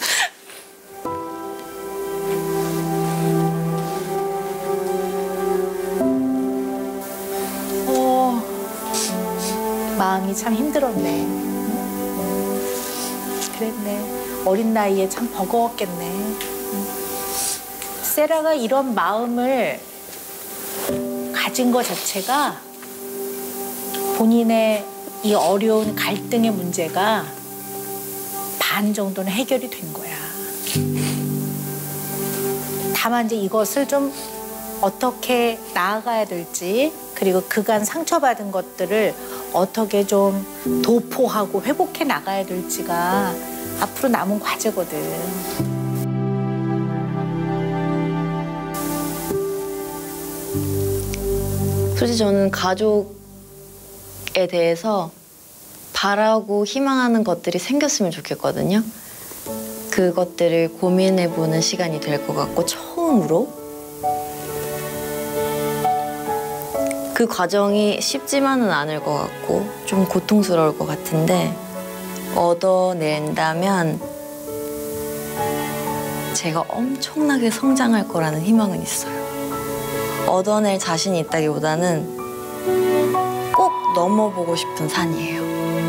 어, 마음이 참 힘들었네. 그랬네. 어린 나이에 참 버거웠겠네. 세라가 이런 마음을 가진 것 자체가 본인의 이 어려운 갈등의 문제가 반 정도는 해결이 된 거야. 다만 이제 이것을 좀 어떻게 나아가야 될지, 그리고 그간 상처받은 것들을 어떻게 좀 도포하고 회복해 나가야 될지가 앞으로 남은 과제거든. 솔직히 저는 가족에 대해서 바라고 희망하는 것들이 생겼으면 좋겠거든요. 그것들을 고민해보는 시간이 될 것 같고, 처음으로 그 과정이 쉽지만은 않을 것 같고 좀 고통스러울 것 같은데, 얻어낸다면 제가 엄청나게 성장할 거라는 희망은 있어요. 얻어낼 자신이 있다기보다는 꼭 넘어보고 싶은 산이에요.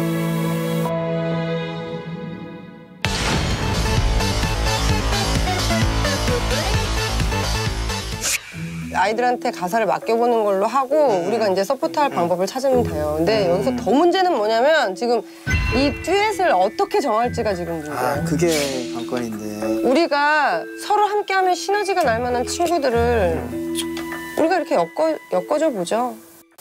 아이들한테 가사를 맡겨보는 걸로 하고 우리가 이제 서포트할 방법을 찾으면 돼요. 근데 여기서 더 문제는 뭐냐면 지금 이 듀엣을 어떻게 정할지가 지금 문제예요. 아, 그게 관건인데. 우리가 서로 함께하면 시너지가 날 만한 친구들을 우리가 이렇게 엮어, 엮어줘 보죠.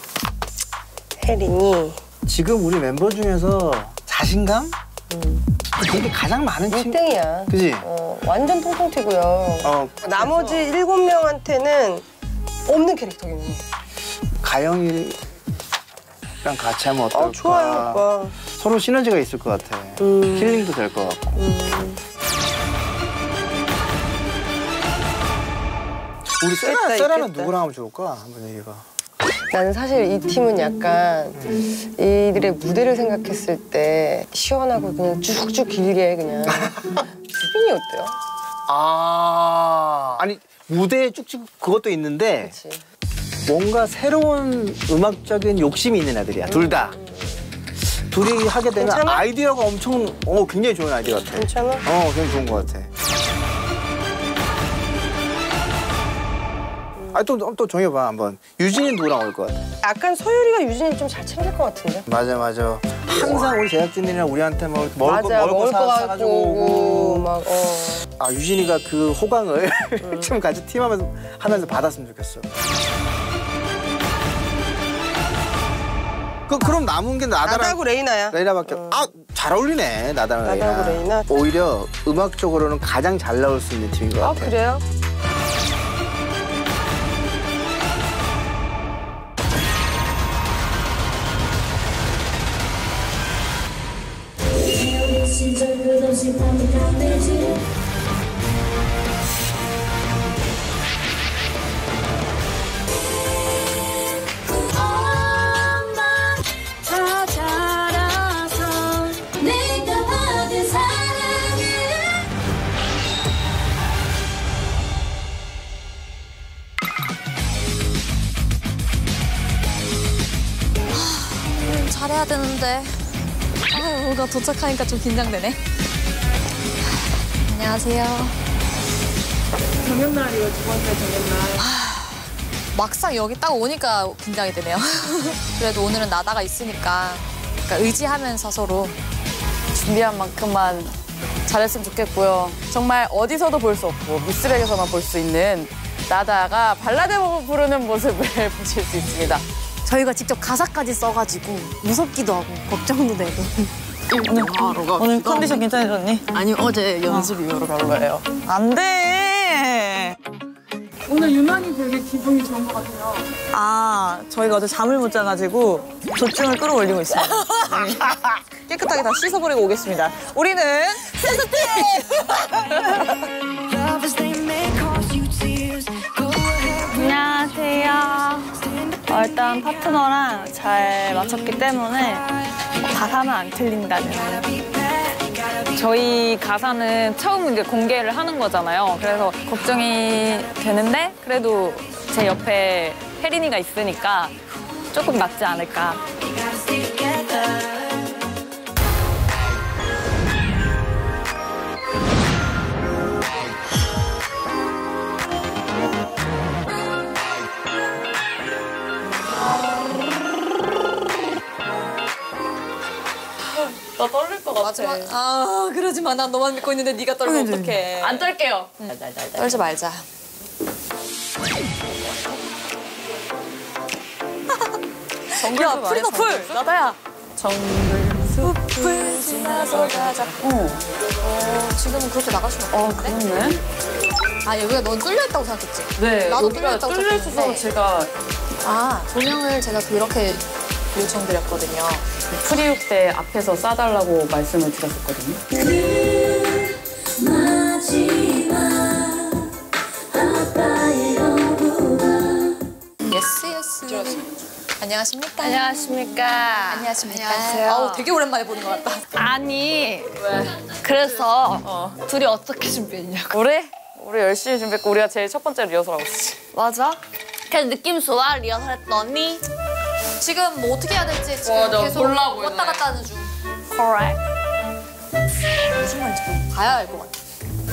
혜린이. 지금 우리 멤버 중에서 자신감? 음. 되게 가장 많은 친구. 일 등이야. 그지? 어, 완전 통통 튀고요. 어, 나머지 일곱 명한테는 없는 캐릭터겠네. 가영이랑 같이 하면 어떨까? 어, 좋아요, 오빠. 서로 시너지가 있을 것 같아. 음. 힐링도 될 것 같고. 음. 우리 세라, 세라는 누구랑 하면 좋을까? 한번 얘기해봐. 나는 사실 이 팀은 약간 음. 이들의 무대를 생각했을 때 시원하고 그냥 쭉쭉 길게 그냥 수빈이 어때요? 아 아니 무대에 쭉쭉 그것도 있는데 그치. 뭔가 새로운 음악적인 욕심이 있는 애들이야. 음. 둘 다. 둘이 하게 되면 괜찮아? 아이디어가 엄청 어 굉장히 좋은 아이디어 같아. 괜찮아? 어 굉장히 좋은 것 같아. 아, 또, 또 정해봐, 한번. 유진이는 누구랑 올 것 같아? 약간 서유리가 유진이 좀 잘 챙길 것 같은데? 맞아, 맞아. 항상 우리 제작진이랑 우리한테 뭐 먹을 거, 맞아, 먹을 거 사, 사가지고 오고. 막, 어. 아, 유진이가 그 호강을 음. 좀 같이 팀하면서 하면서 받았으면 좋겠어. 그, 그럼 남은 게 나다랑. 나다하고 레이나야. 레이나밖에. 음. 아, 잘 어울리네, 나다랑 레이나. 나다하고 레이나. 오히려 음악적으로는 가장 잘 나올 수 있는 팀인 것 같아. 아, 그래요? 다 자라서 내가 받은 사랑을 음, 잘해야 되는데. 아유, 뭔가 도착하니까 좀 긴장되네. 안녕하세요. 정연날이요, 두 번째 정연날. 막상 여기 딱 오니까 긴장이 되네요. 그래도 오늘은 나다가 있으니까 그러니까 의지하면서 서로 준비한 만큼만 잘했으면 좋겠고요. 정말 어디서도 볼 수 없고 미스백에서만 볼 수 있는 나다가 발라드 부르는 모습을 보실 수 있습니다. 저희가 직접 가사까지 써가지고 무섭기도 하고 걱정도 되고. 오늘, 오늘 컨디션 괜찮아졌니? 아니 어제 연습 이후로 별로예요. 안 돼. 오늘 유난히 되게 기분이 좋은 것 같아요. 아, 저희가 어제 잠을 못 자가지고 조증을 끌어올리고 있습니다. 깨끗하게 다 씻어버리고 오겠습니다. 우리는 센스팀! 안녕하세요. 어, 일단 파트너랑 잘 맞췄기 때문에 가사는 안 틀린다는. 저희 가사는 처음 이제 공개를 하는 거잖아요. 그래서 걱정이 되는데 그래도 제 옆에 혜린이가 있으니까 조금 낫지 않을까. 마지막 아 그러지 마. 난 너만 믿고 있는데 네가 떨면 어떡해. 안 떨게요. 떨지 말자. 야 풀이다 풀. 나다야. 정글 숲을 지나서 가자. 어. 어 지금은 그렇게 나갈 수는 없는데. 어 그렇네. 아 여기가 넌 뚫려 있다고 생각했지? 네. 나도 여기가 뚫려 있다고 뚫려 있어서 생각했는데. 제가 아 조명을 제가 그렇게 요청드렸거든요. 프리육 때 앞에서 싸달라고 말씀을 드렸었거든요. 예스 예스. 안녕하십니까? 안녕하십니까? 안녕하십니까? 안녕하세요. 아우 되게 오랜만에 보는 것 같다. 아니 왜? 그래서 어. 둘이 어떻게 준비했냐고. 우리? 우리 열심히 준비했고 우리가 제일 첫 번째 리허설하고 있었지. 맞아? 그래서 느낌 좋아 리허설 했더니 지금 뭐 어떻게 해야 될지 지금 맞아, 계속 몰라 보이네. 왔다 갔다 하는 중. correct. 무슨 말인지 좀 봐야 알 것 같아.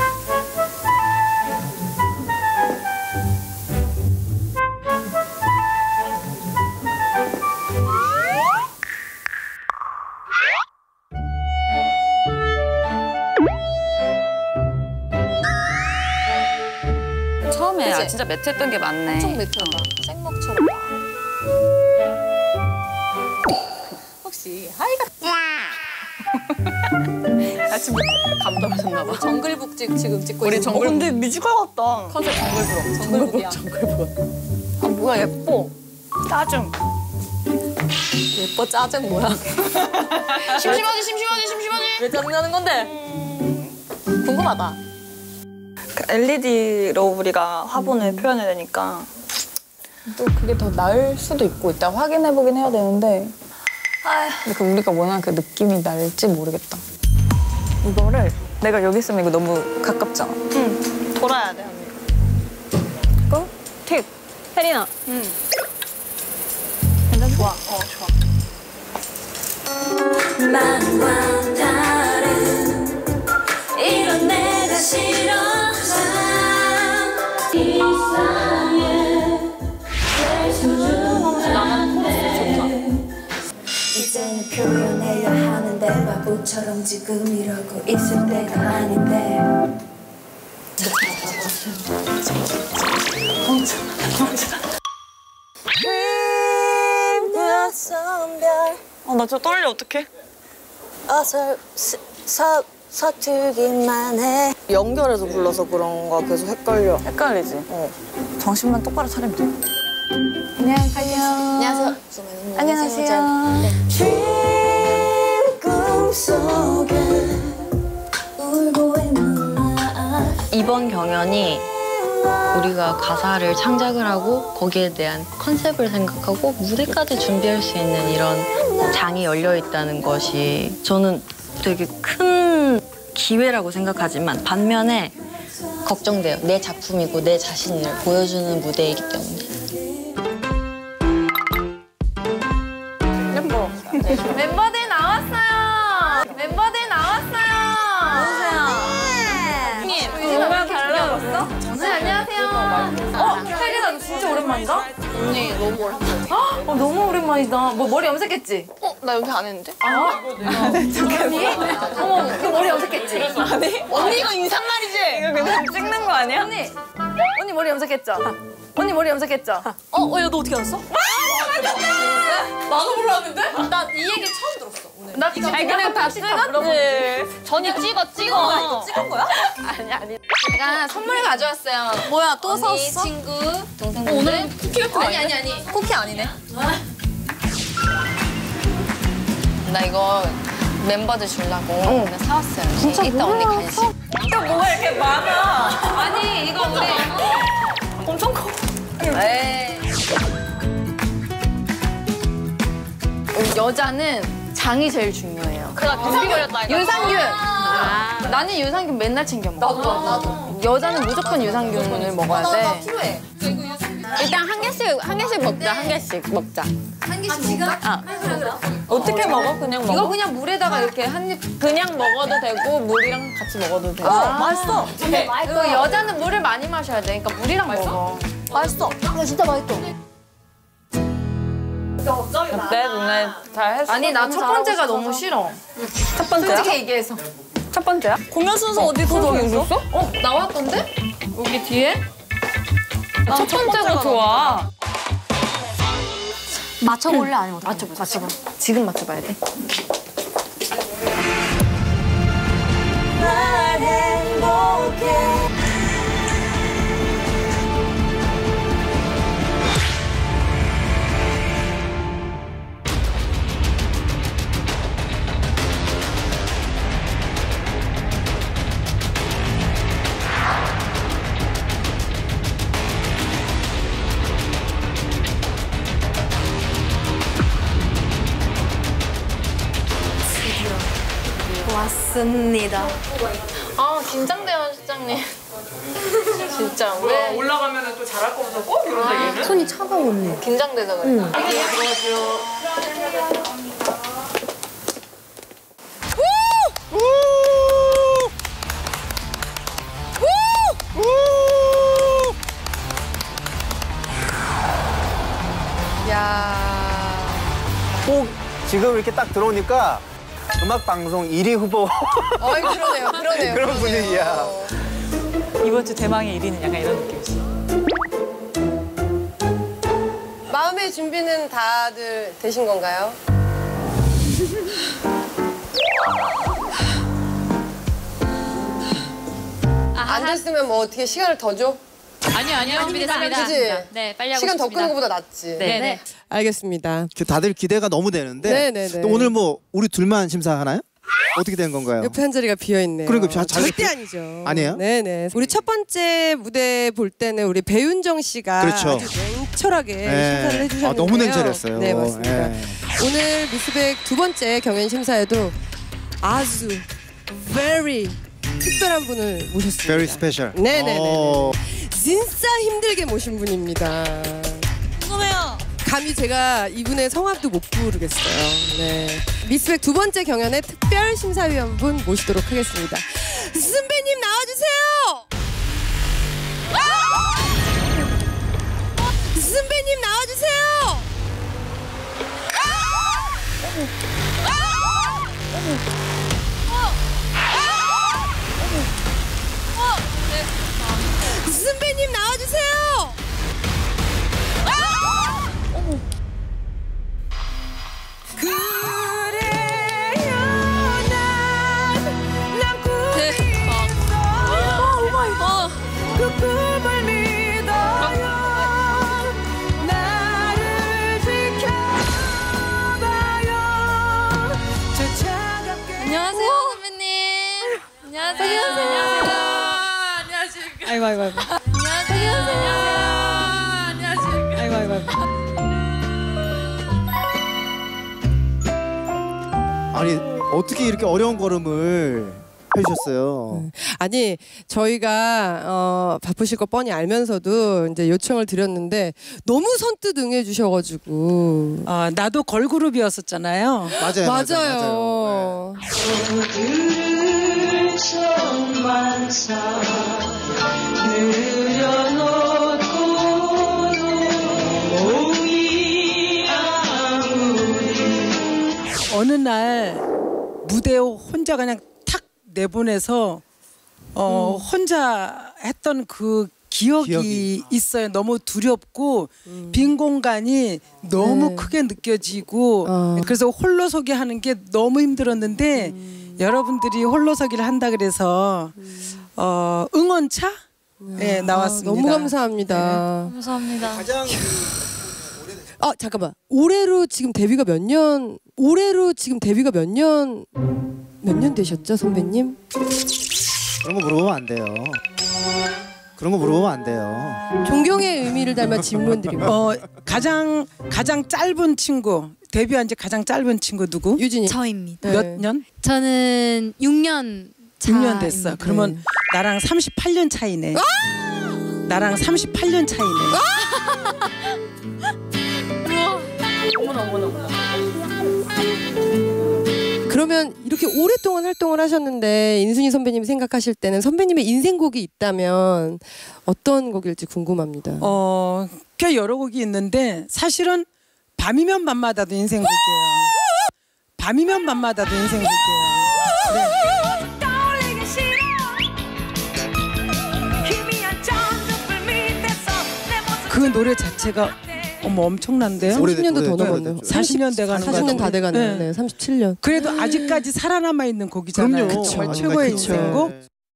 처음에 그치? 아, 진짜 매트했던 게 맞네. 엄청 매트하다. 생먹처럼 봐. 혹시 하이가 아 지금 감동하셨나 봐. 정글북 찍 지금 찍고 우리 있는 정글 어, 근데 뮤지컬 같다. 컨셉 정글북. 정글북이야. 정글북. 아 뭐야 예뻐. 짜증. 예뻐 짜증 뭐야? 심심하지 심심하지 심심하지. 왜 짜증나는 건데? 궁금하다. 엘이디로 우리가 화분을 표현해야 되니까 또 그게 더 나을 수도 있고 이따 확인해보긴 해야 되는데 근데 그 우리가 원하는 그 느낌이 날지 모르겠다. 이거를 내가 여기 있으면 이거 너무 가깝잖아. 응 돌아야 돼 언니. 이거 팁. 혜린아. 응. 괜찮아? 좋아. 어 좋아. 나와 다른 이런 내가 싫어 참 이상해 제일 소중한 이제는 표현해야 하는데 바보처럼 지금 이러고 있을 때가 아닌데 어 나 저 떨려 어떡해? 어서 서 서투기만 해. 연결해서 불러서 그런가 계속 헷갈려. 헷갈리지? 어. 정신만 똑바로 차리면 돼. 안녕하세요. 안녕하세요. 안녕하세요. 꿈속에 울고 있는 나 이번 경연이 우리가 가사를 창작을 하고 거기에 대한 컨셉을 생각하고 무대까지 준비할 수 있는 이런 장이 열려 있다는 것이 저는 되게 큰 기회라고 생각하지만 반면에 걱정돼요. 내 작품이고 내 자신을 보여주는 무대이기 때문에. 멤버들 나왔어요. 멤버들 나왔어요. 누구세요? 형님 정말 잘 나왔어? 네 안녕하세요. 어 혜린아 너 진짜 오랜만이다. 언니 너무 오랜만에. 어 너무 오랜만이다. 뭐 머리 염색했지? 어? 나 여기 안 했는데? 아? 언니? 어머 그 머리 염색했지? 아니 언니가 인사말이지? 이거 그냥 찍는 거 아니야? 언니 언니 머리 염색했죠? 언니 머리 염색했죠? 어, 어, 야, 너 어떻게 알았어? 나도 몰랐는데? 나 이 얘기 처음 들었어 오늘. 나 아니 그냥 다 찍었지. 전이 찍어 찍어. 아, 이거 찍은 거야? 아니 아니. 제가 선물 가져왔어요. 뭐야, 또 언니, 사왔어? 친구, 동생분들. 오늘 쿠키 같은 거 아니 아니 아니. 쿠키 아니네. 나 이거 멤버들 주려고 그냥 사왔어요. 진짜 이따 언니 간식. 또 뭐가 이렇게 많아? 아니 이거 우리 엄청 커. 에이. 여자는 장이 제일 중요해요. 그나 감기 걸렸다니까. 유산균. 아. 나는 유산균 맨날 챙겨 먹어. 나도 나도. 여자는 무조건 유산균을 먹어야 돼. 나 필요해. 일단 한 개씩 한 개씩 먹자. 한 개씩 먹자. 한 개씩 먹자. 아. 어떻게 먹어? 그냥 먹어? 이거 그냥 물에다가 이렇게 한 입. 그냥 먹어도 되고 물이랑 같이 먹어도 돼. 어, 맛있어. 그 여자는 물을 많이 마셔야 돼. 그러니까 물이랑 먹어. 맛있어. 아, 진짜 맛있어. 내 눈에 잘 했어. 아니 나 첫 번째가 너무 싫어. 첫 번째야? 솔직히 얘기해서. 첫 번째야? 공연 순서 어디 도정했어? 어 나왔던데? 여기 뒤에? 난 첫 번째가 좋아. 맞춰볼래? 아니면 어떡해? 맞춰봐, 맞춰봐. 지금 맞춰봐야 돼. 날 행복해. 왔습니다. 아 긴장돼요 실장님. 진짜 왜 올라가면 또 잘할 거면서 꼭 이러다 얘는? 손이 차가워 언니. 긴장돼서 그래. 응. 야. 꼭 지금 이렇게 딱 들어오니까 음악 방송 일 위 후보. 어이 그러네요, 그러네요. 그런 그러네요. 분위기야. 이번 주 대망의 일 위는 약간 이런 느낌이지. 마음의 준비는 다들 되신 건가요? 안 됐으면 뭐 어떻게 시간을 더 줘? 아니요, 아니요. 준비됐습니다. 그치? 네, 빨리 하고 시간 더 싶습니다. 끄는 것보다 낫지. 네, 네. 알겠습니다. 다들 기대가 너무 되는데 네네네. 또 오늘 뭐 우리 둘만 심사하나요? 어떻게 된 건가요? 옆에 한 자리가 비어 있네요. 그러니까 자- 잘- 절대 아니죠. 아니에요? 네네. 우리 첫 번째 무대 볼 때는 우리 배윤정 씨가 그렇죠. 아주 냉철하게 네. 심사를 해주셨는데요. 아, 너무 냉철했어요. 네 맞습니다. 네. 오늘 미스백 두 번째 경연 심사에도 아주 very 특별한 분을 모셨습니다. Very special. 네네네. 어. 진짜 힘들게 모신 분입니다. 궁금해요. 감히 제가 이분의 성함도 못 부르겠어요. 네. 미스백 두 번째 경연의 특별 심사위원분 모시도록 하겠습니다. 선배님 나와주세요. 선배님 나와주세요. 선배님 나와주세요. 그래요 난난 꿈이 있어요. 그 꿈을 믿어요. 나를 지켜봐요. 저 차갑게. 안녕하세요 선배님. 안녕하세요. 안녕하세요. 아이고 아이고 아이고. 안녕하세요. 안녕하세요. 아이고 아이고 아이고. 아니 어떻게 이렇게 어려운 걸음을 해주셨어요? 아니 저희가 어, 바쁘실 거 뻔히 알면서도 이제 요청을 드렸는데 너무 선뜻 응해주셔가지고. 아 나도 걸그룹이었었잖아요. 맞아요. 맞아요. 어느 날 무대에 혼자 그냥 탁 내보내서 어, 혼자 했던 그 기억이, 기억이. 있어요. 너무 두렵고 빈 공간이 너무 네. 크게 느껴지고 어. 그래서 홀로서기 하는 게 너무 힘들었는데 여러분들이 홀로서기를 한다 그래서 어, 응원차 네, 나왔습니다. 아, 너무 감사합니다. 감사합니다. 가장 아 잠깐만 올해로 지금 데뷔가 몇 년? 올해로 지금 데뷔가 몇 년? 몇 년 되셨죠 선배님? 그런 거 물어보면 안 돼요. 그런 거 물어보면 안 돼요. 존경의 의미를 담아 질문드립니다. 어, 가장 가장 짧은 친구 데뷔한 지 가장 짧은 친구 누구? 유진이. 저입니다. 몇 네. 년? 저는 육 년 차. 육 년 됐어. 그러면 나랑 삼십팔 년 차이네. 나랑 삼십팔 년 차이네. 어머나 어머나 어머나. 그러면 이렇게 오랫동안 활동을 하셨는데 인순이 선배님 생각하실 때는 선배님의 인생곡이 있다면 어떤 곡일지 궁금합니다. 어, 꽤 여러 곡이 있는데 사실은 밤이면 밤마다도 인생극이에요. 밤이면 밤마다도 인생극이에요. 네. 그 노래 자체가 어머 엄청난데요? 삼십 년도 더 넘었네요. 사십 년 돼가는 사십 년 다 돼가네요. 네. 네, 삼십칠 년. 그래도 아직까지 살아남아 있는 곡이잖아요. 그럼요. 정말 그쵸. 최고의 그쵸. 인생곡.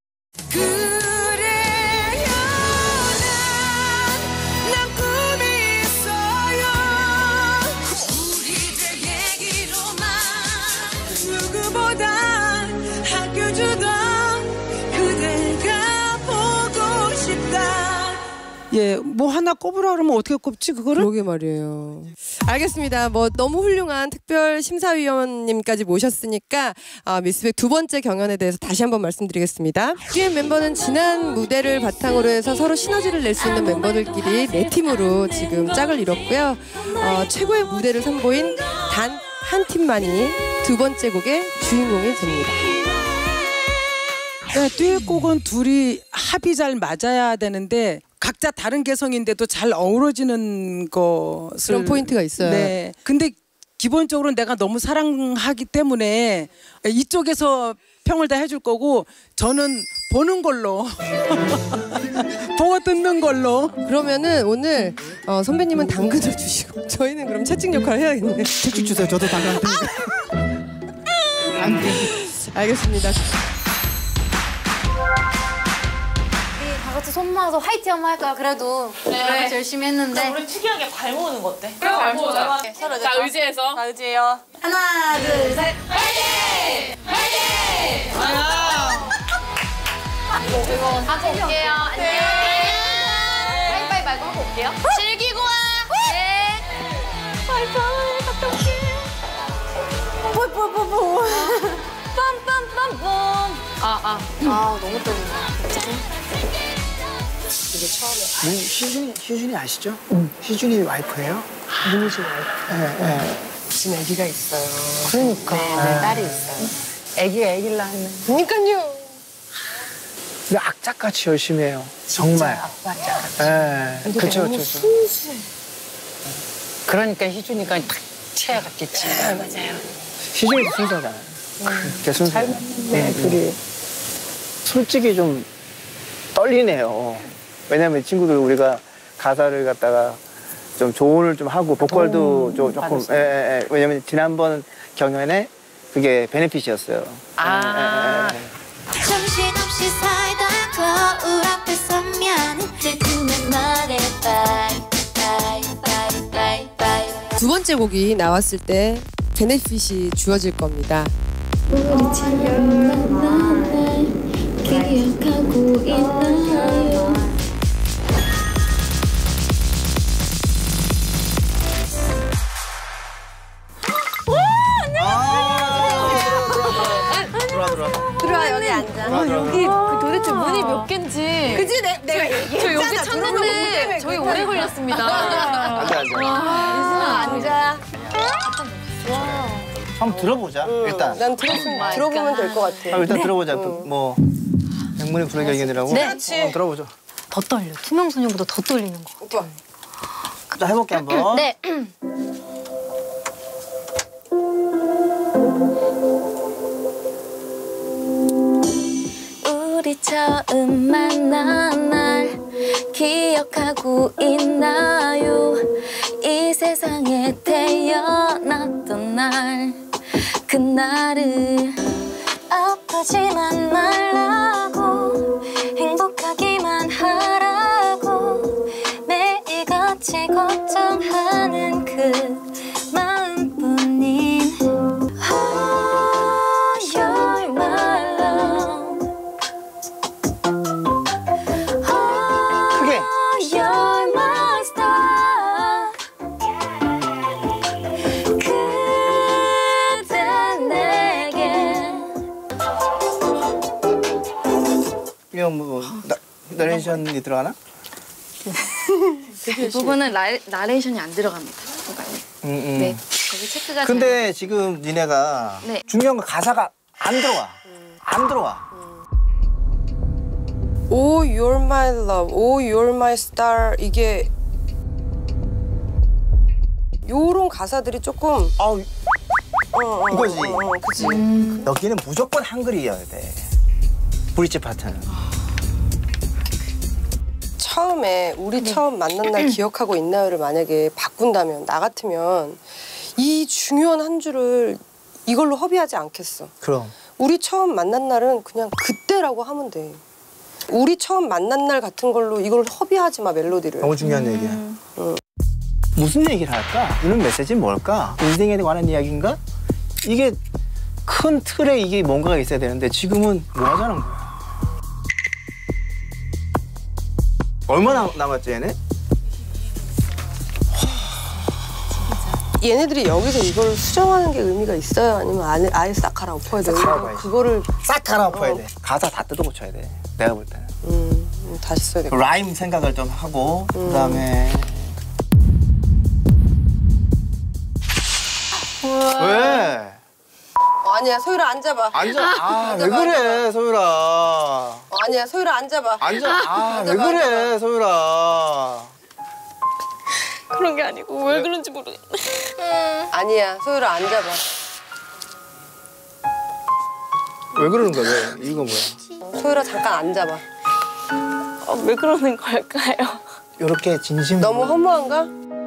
예, 뭐 하나 꼽으라 그러면 어떻게 꼽지 그거를? 그러게 말이에요. 알겠습니다. 뭐 너무 훌륭한 특별 심사위원님까지 모셨으니까 아, 미스백 두 번째 경연에 대해서 다시 한번 말씀드리겠습니다. 듀엣 멤버는 지난 무대를 바탕으로 해서 서로 시너지를 낼 수 있는 멤버들끼리 네 팀으로 지금 짝을 이뤘고요. 어, 최고의 무대를 선보인 단 한 팀만이 두 번째 곡의 주인공이 됩니다. 네, 듀엣곡은 둘이 합이 잘 맞아야 되는데 각자 다른 개성인데도 잘 어우러지는 것을 그런 포인트가 있어요. 네. 근데 기본적으로 내가 너무 사랑하기 때문에 이쪽에서 평을 다 해줄 거고 저는 보는 걸로 보고 듣는 걸로. 그러면은 오늘 어, 선배님은 당근을 주시고 저희는 그럼 채찍 역할을 해야겠네요. 채찍 주세요. 저도 당근 안 안 돼. 알겠습니다. 다 같이 손 모아서 화이팅 한번 할까요? 그래도 네. 다 같이 열심히 했는데. 우리 특이하게 발 모으는 거 어때? 그래, 발 모으자. 서로 자, 의지해서. 자, 의지해요. 하나, 둘, 셋. 화이팅! 화이팅! 이거 하고 올게요. 안녕. 빠이빠이 말고 하고 올게요. 즐기고 와! 네. 바이바이. 갔다 올게. 뽀뽀뽀뽀. 빰빰빰빰. 아, 아. 아, 너무 떨린다. 이게 처음에. 희준이, 희준이 아시죠? 응. 희준이 와이프예요? 희준이 씨 와이프. 네, 네. 지금 아기가 있어요. 그러니까. 네, 네, 딸이 있어요. 아기가 아기를 낳았네. 그러니까요. 근데 악착같이 열심히 해요. 정말. 악착같이. 네. 근데 그쵸, 너무 그쵸. 순수해. 그러니까 희준이가 탁 채야겠지. 네, 맞아요. 희준이도 순수하잖아요. 그게 순수해요. 네, 둘이. 솔직히 좀 떨리네요. 왜냐면 이 친구들 우리가 가사를 갖다가 좀 조언을 좀 하고 보컬도 오, 좀 조금 받았어요. 예, 예, 예. 왜냐면 지난번 경연에 그게 베네핏이었어요. 아. 예, 예, 예. 정신없이 살다 거울 앞에 서면 내 꿈에 말해 bye bye bye bye bye 두 번째 곡이 나왔을 때 베네핏이 주어질 겁니다. 우리 처음 만난 날 기억하고 있나요? 들어와, 들어와. 들어와, 여기 앉아. 아, 여기 그 도대체 문이 몇 갠지. 그치? 내, 내가 얘기했잖아. 저 여기 찾는데 저희 오래 걸렸습니다. 앉아, 앉아. 유진아, 앉아. 한번 들어보자, 일단. 난 들었으면, 들어보면 될 것 같아. 아, 일단 네. 들어보자. 뭐 백문이 불여일견이라고. 네. 한번 들어보죠. 더 떨려. 투명소녀보다 더 떨리는 거. 오빠. 자, 해볼게 한번. 네. 우리 처음 만난 날 기억하고 있나요? 이 세상에 태어났던 날 그날을 아프지만 말라고 행복하기만 하라고 매일같이 걱정하는 그 마음뿐인 Oh, you're my love. 크게. You're my star. 그대 내게 이거 뭐 나, 나레이션이 들어가나? 이 부분은 나, 나레이션이 안 들어갑니다. 음, 음. 네. 거기 체크가 근데 지금 니네가 네. 중요한 건 가사가 안 들어와. 안 들어와. Oh, you're my love. Oh, you're my star. 이게 요런 가사들이 조금 아, 어, 어, 이거지. 어, 어, 그치. 여기는 무조건 한글이어야 돼. 브릿지 파트는. 처음에 우리 처음 만난 날 기억하고 있나요를 만약에 바꾼다면 나 같으면 이 중요한 한 줄을 이걸로 허비하지 않겠어. 그럼. 우리 처음 만난 날은 그냥 그때라고 하면 돼. 우리 처음 만난 날 같은 걸로 이걸 허비하지 마, 멜로디를. 너무 중요한 얘기야. 응. 무슨 얘기를 할까? 이런 메시지는 뭘까? 인생에 관한 이야기인가? 이게 큰 틀에 이게 뭔가가 있어야 되는데 지금은 뭐 하자는 거야? 얼마나 남았지 얘네? 얘네들이 여기서 이걸 수정하는 게 의미가 있어요? 아니면 아예, 아예 싹 갈아엎어야 돼요? 싹 갈아엎어야지. 그거를 싹 갈아엎어야 어. 돼. 가사 다 뜯어고쳐야 돼. 내가 볼 때는. 음, 다시 써야 돼. 라임 생각을 좀 하고 음. 그다음에 왜? 어, 아니야, 소율아 앉아봐. 앉아. 아, 왜 앉아봐, 그래, 앉아봐. 소율아. 어, 아니야, 소율아 앉아봐. 앉아. 아, 왜 앉아봐, 그래, 앉아봐. 소율아. 그런 게 아니고 왜 그런지 모르겠네. 아니야, 소율아 앉아봐. 왜 그러는 거야? 왜? 이거 뭐야? 소율아 잠깐 앉아봐. 어, 왜 그러는 걸까요? 이렇게 진심. 너무 허무한가?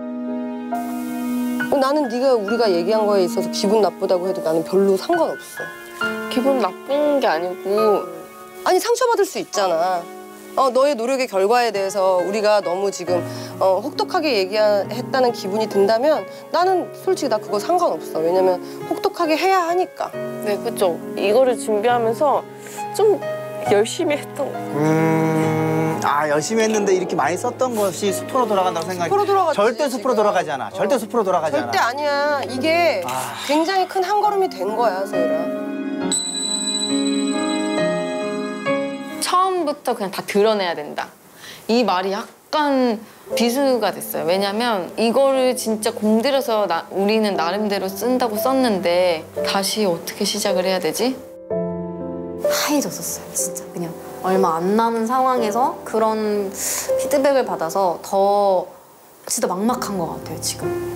어, 나는 네가 우리가 얘기한 거에 있어서 기분 나쁘다고 해도 나는 별로 상관없어. 기분 나쁜 게 아니고 아니 상처받을 수 있잖아. 어, 너의 노력의 결과에 대해서 우리가 너무 지금 어, 혹독하게 얘기했다는 기분이 든다면 나는 솔직히 나 그거 상관없어. 왜냐면 혹독하게 해야 하니까. 네, 그쵸. 이거를 준비하면서 좀 열심히 했던 거. 음, 아 열심히 했는데 이렇게 많이 썼던 것이 숲으로 돌아간다고 생각해. 숲으로 돌아갔지, 절대 숲으로 지금. 돌아가지 않아. 절대 숲으로 돌아가지 않아. 절대 아니야. 이게 아. 굉장히 큰 한 걸음이 된 거야, 소율아. 처음부터 그냥 다 드러내야 된다. 이 말이 약간 비수가 됐어요. 왜냐면 이거를 진짜 공들여서 나, 우리는 나름대로 쓴다고 썼는데 다시 어떻게 시작을 해야 되지? 하얘졌었어요, 진짜. 그냥 얼마 안 남은 상황에서 그런 피드백을 받아서 더 진짜 막막한 것 같아요, 지금.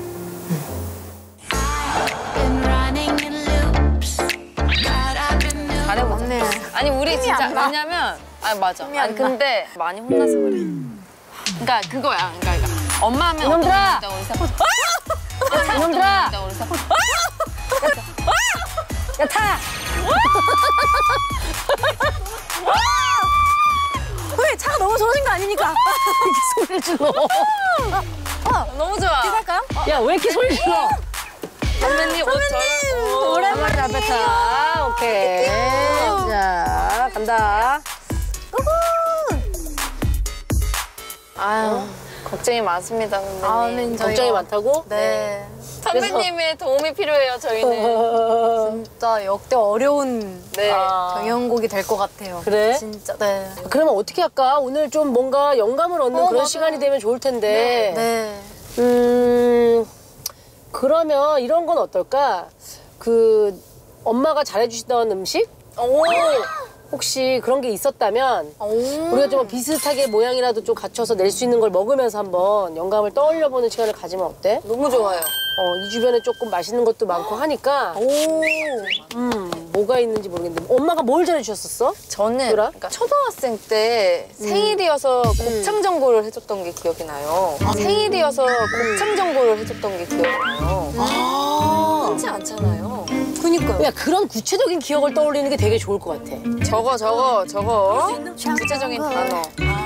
잘해보네. 아니 우리 진짜 왜냐면 아 맞아. 아니 근데 많이 혼나서 그래. 그러니까 그거야. 그러니까, 그러니까. 엄마 하면 이놈들아! 어떤 게 있다고 생각- 이놈들아! 어떤 게 있다고 생각- 야, 타! 왜 차가 너무 좋으신 거 아니니까 이렇게 소리를 질러. 어, 너무 좋아. 할까요? 야, 왜 이렇게 소리를 질러? 선배님 옷 저랑 오랜만에 앞에 타. 오케이. 자, 간다. 아유 걱정이 많습니다 선배님. 아, 네, 걱정이 많다고? 네. 선배님의 도움이 필요해요 저희는. 진짜 역대 어려운 네. 경연곡이 될 것 같아요. 그래? 진짜. 네. 그러면 어떻게 할까? 오늘 좀 뭔가 영감을 얻는 어, 그런 맞아요. 시간이 되면 좋을 텐데. 네. 음, 그러면 이런 건 어떨까? 그 엄마가 잘해주시던 음식? 오. 혹시 그런 게 있었다면 우리가 좀 비슷하게 모양이라도 좀 갖춰서 낼 수 있는 걸 먹으면서 한번 영감을 떠올려보는 시간을 가지면 어때? 너무 좋아요. 어, 이 주변에 조금 맛있는 것도 많고 하니까 음, 뭐가 있는지 모르겠는데 엄마가 뭘 잘해주셨었어? 저는 그러니까 초등학생 때 생일이어서 곱창 전골을 해줬던 게 기억이 나요. 생일이어서 곱창 전골을 해줬던 게 기억이 나요. 아. 흔치 않잖아요. 그니까요. 야, 그런 구체적인 기억을 떠올리는 게 되게 좋을 것 같아. 저거 저거 저거 구체적인 단어.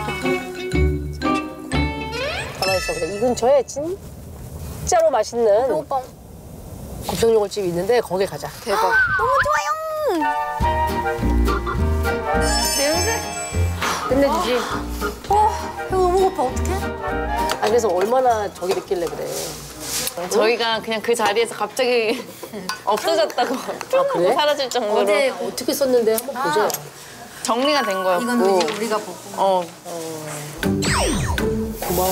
가만히 있어 보자. 이 근처에 진짜로 맛있는 곱창전골집이 있는데 거기 가자. 대박. 너무 좋아요. 냄새. 끝내주지. 어, 배가 너무 고파. 어떡해? 아, 그래서 얼마나 저기 됐길래 그래. 저희가 그냥 그 자리에서 갑자기 없어졌다고 아, 그래? 사라질 정도로 어제 어떻게 썼는데 한번 보자. 정리가 된 거였고 이건 이제 우리가 보고. 어. 고마워.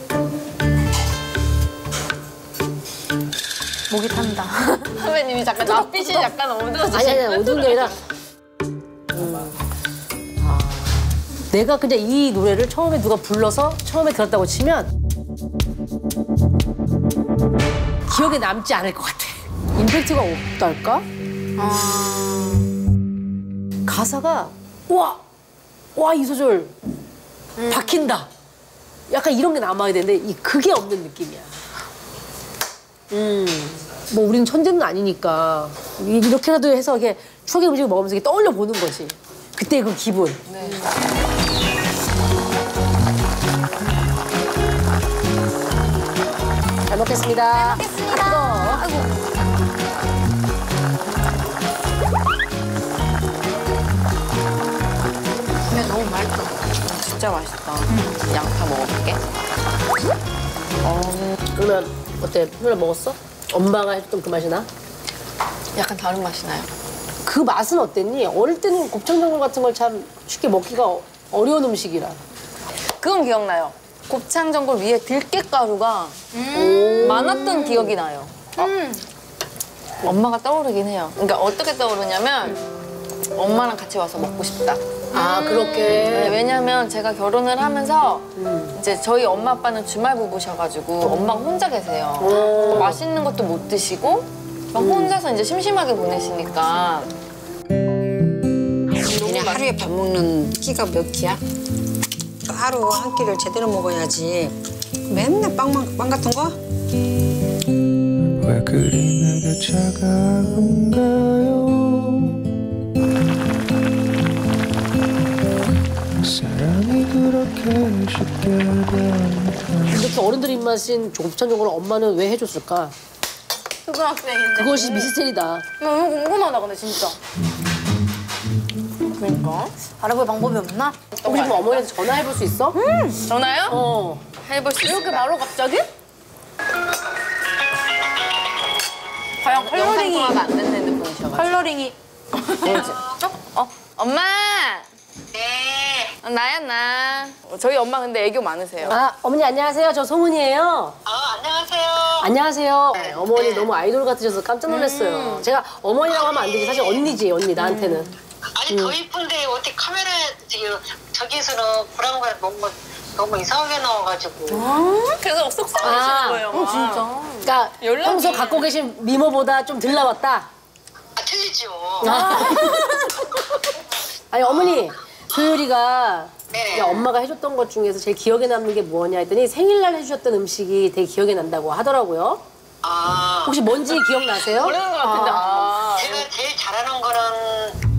목이 탄다. 선배님이 잠깐 낯빛이 약간 어두워지시고 아니, 아니, 어두운 게 아니라 음. 아, 내가 그냥 이 노래를 처음에 누가 불러서 처음에 들었다고 치면 기억에 남지 않을 것 같아. 임팩트가 없달까? 아... 가사가 와, 와 이 소절 음. 박힌다. 약간 이런 게 남아야 되는데 이 그게 없는 느낌이야. 음, 뭐 우리는 천재는 아니니까 이렇게라도 해서 이렇게 추억의 음식을 먹으면서 이렇게 떠올려 보는 거지. 그때 그 기분. 네. 잘 먹겠습니다. 잘 먹겠습니다. 아이고. 근데 너무 맛있다. 진짜 맛있다. 음. 양파 먹어볼게. 어, 그러면 어때? 누나 먹었어? 엄마가 해줬던 그 맛이 나? 약간 다른 맛이 나요. 그 맛은 어땠니? 어릴 때는 곱창전골 같은 걸 참 쉽게 먹기가 어려운 음식이라. 그건 기억나요. 곱창전골 위에 들깨가루가 음 많았던 기억이 나요. 음. 엄마가 떠오르긴 해요. 그러니까 어떻게 떠오르냐면 엄마랑 같이 와서 먹고 싶다. 아, 그렇게? 네, 왜냐면 제가 결혼을 하면서 음. 이제 저희 엄마 아빠는 주말 부부셔가지고 엄마가 혼자 계세요. 오. 맛있는 것도 못 드시고 막 혼자서 이제 심심하게 보내시니까. 그냥 하루에 밥 먹는 끼가 몇 끼야? 하루 한 끼를 제대로 먹어야지. 맨날 빵만 빵 같은 거? 왜 그리 내게 차가운가요? 사랑이 그렇게 쉽게 변해. 이렇게 어른들 입맛인 곱창전골을 엄마는 왜 해줬을까? 초등학생인데. 그것이 미스테리다. 너무 궁금하다 근데 진짜. 그러니까. 알아볼 방법이 없나? 혹시 뭐 어머니한테 전화해볼 수 있어? 음, 전화요? 어. 해볼 수 있어. 이렇게 바로 갑자기? 과연 컬러링이 영상 통화가 안 되는 핸드폰이셔가지고. 컬러링이. 어? 어? 엄마! 네. 어, 나야 나. 저희 엄마 근데 애교 많으세요. 아, 어머니 안녕하세요. 저 송은이에요. 아, 안녕하세요. 안녕하세요. 네, 어머니 네. 너무 아이돌 같으셔서 깜짝 놀랐어요. 음. 제가 어머니라고 하면 안 되지. 사실 언니지, 언니 나한테는. 음. 아니, 더 이쁜데 어떻게 카메라 저기에서는 브라운관 너무 너무 이상하게 나와가지고. 그래서 속상하시는 거예요. 어, 진짜. 그러니까 연락이... 평소 갖고 계신 미모보다 좀 덜 나왔다? 아, 틀리죠. 아. 아니, 어머니. 소율이가 네. 엄마가 해줬던 것 중에서 제일 기억에 남는 게 뭐냐 했더니 생일날 해주셨던 음식이 되게 기억에 난다고 하더라고요. 아. 혹시 뭔지 기억나세요? 모르는 것 같은데. 아. 제가 제일 잘하는 거는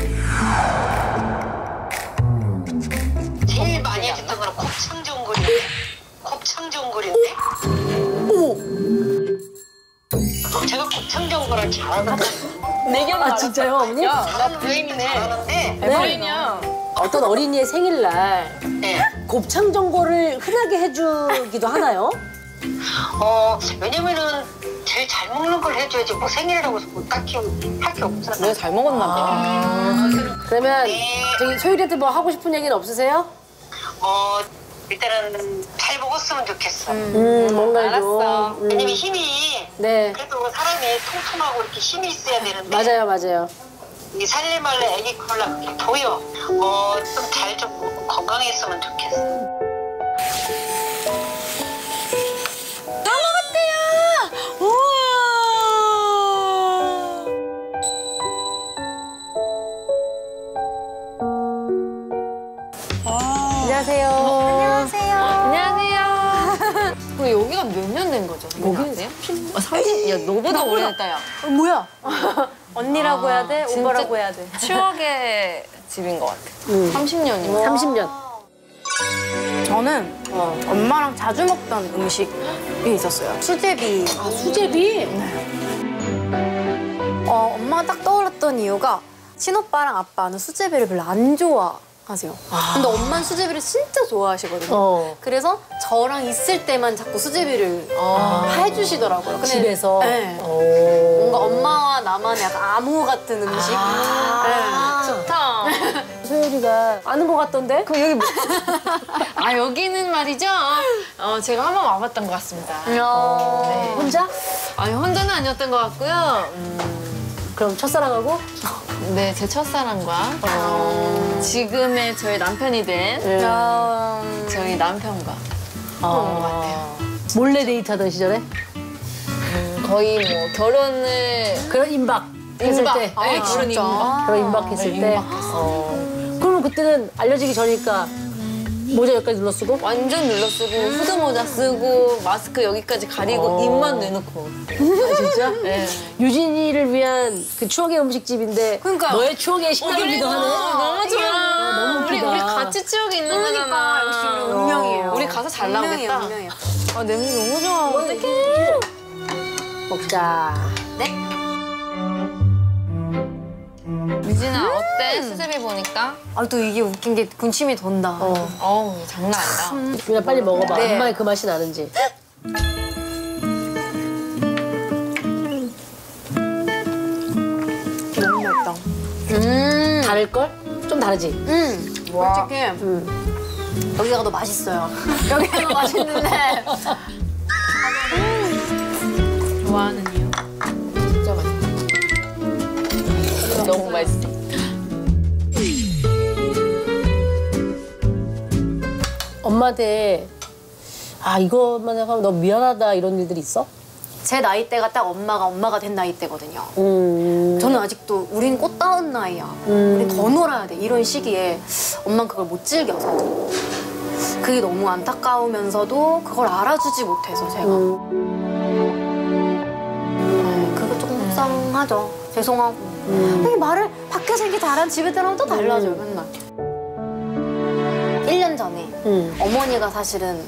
제일 많이 해줬던 거는 곱창전골인데. 곱창전골인데. 오. 제가 곱창전골을 잘하는데. 내견 아 진짜요, 어머니? 야, 나 브레인이네. 잘하는데. 네. 브레인이야. 어떤 어린이의 생일날 네. 곱창전골을 흔하게 해주기도 하나요? 어, 왜냐면은 제일 잘 먹는 걸 해줘야지 뭐 생일이라고 해서 뭐 딱히 할 게 없잖아. 내가 잘 먹었나 봐. 아, 그러면 네. 저기 소율이한테 뭐 하고 싶은 얘기는 없으세요? 어, 일단은 잘 먹었으면 좋겠어. 음, 음 뭔가 알았어. 음. 왜냐면 힘이 네. 그래도 사람이 통통하고 이렇게 힘이 있어야 되는데. 맞아요, 맞아요. 이 살릴말래 애기 콜라 보여. 어, 좀 잘 좀 건강했으면 좋겠어. 다 먹었대요! 우와! 안녕하세요. 안녕하세요. 안녕하세요. 그럼 여기가 몇 년 된 거죠? 여기는 삼십? 야, 너보다 오래됐다, 야. 어, 뭐야? 언니라고 아, 해야 돼? 오빠라고 해야 돼? 추억의 집인 것 같아. 음. 삼십 년이면. 삼십 년. 저는 어, 엄마랑 자주 먹던 음식이 있었어요. 수제비. 아, 수제비? 네. 어, 엄마가 딱 떠올랐던 이유가 친오빠랑 아빠는 수제비를 별로 안 좋아하세요. 아. 근데 엄마는 수제비를 진짜 좋아하시거든요. 어. 그래서 저랑 있을 때만 자꾸 수제비를 아. 해주시더라고요. 근데, 집에서? 네. 뭔가 엄마와 나만의 약간 암호 같은 음식? 아. 네. 좋다. 소율이가 아는 것 같던데? 그럼 여기 뭐... 아 여기는 말이죠. 어 제가 한번 와봤던 것 같습니다. 어... 네. 혼자? 아니 혼자는 아니었던 것 같고요. 음... 그럼 첫사랑하고? 네, 제 첫사랑과 어... 지금의 저의 남편이 된 음... 저희 남편과 그런 것 같아요. 몰래 데이트하던 시절에? 음... 거의 뭐 결혼을 그런 임박 했을 임박. 때. 아, 네, 그런 임박. 그런 임박했을 때. 어. 그러면 그때는 알려지기 전이니까 모자 여기까지 눌러 쓰고? 완전 눌러 쓰고 후드 모자 쓰고 마스크 여기까지 가리고 어. 입만 내놓고. 아, 진짜? 네. 유진이를 위한 그 추억의 음식집인데 그러니까. 너의 추억의 식당이기도 하네. 너무 좋아. 아, 너무 우리 웃기다. 우리 같이 추억이 있는 그러니까, 거잖아. 역시 우리 운명이에요. 우리 가서 잘 운명이에요, 나오겠다. 운명이야. 아 냄새 너무 좋아. 어떡해. 먹자. 네. 유진아 어때? 수제비 보니까? 아, 또 이게 웃긴 게 군침이 돈다. 어. 어우 장난 아니다. 유진아 빨리 먹어봐. 네. 엄마의 그 맛이 나는지. 너무 맛있다. 음. 다를걸? 좀 다르지? 음. 솔직히 음. 여기가 더 맛있어요. 여기가 더 맛있는데. 좋아하는 이유? 진짜 맛있다. 너무 맛있어. 엄마한테 아 이것만 생각하면 너무 미안하다 이런 일들이 있어? 제 나이대가 딱 엄마가 엄마가 된 나이대거든요. 음. 저는 아직도 우린 꽃다운 나이야. 음. 우린 더 놀아야 돼. 이런 시기에 엄마는 그걸 못 즐겨서 그게 너무 안타까우면서도 그걸 알아주지 못해서 제가 네, 그게 조금 속상하죠. 죄송하고 음. 이 말을 밖에서 이렇게 잘한 집에 들어가면 또 달라져요 맨날. 일 년 전에 음. 어머니가 사실은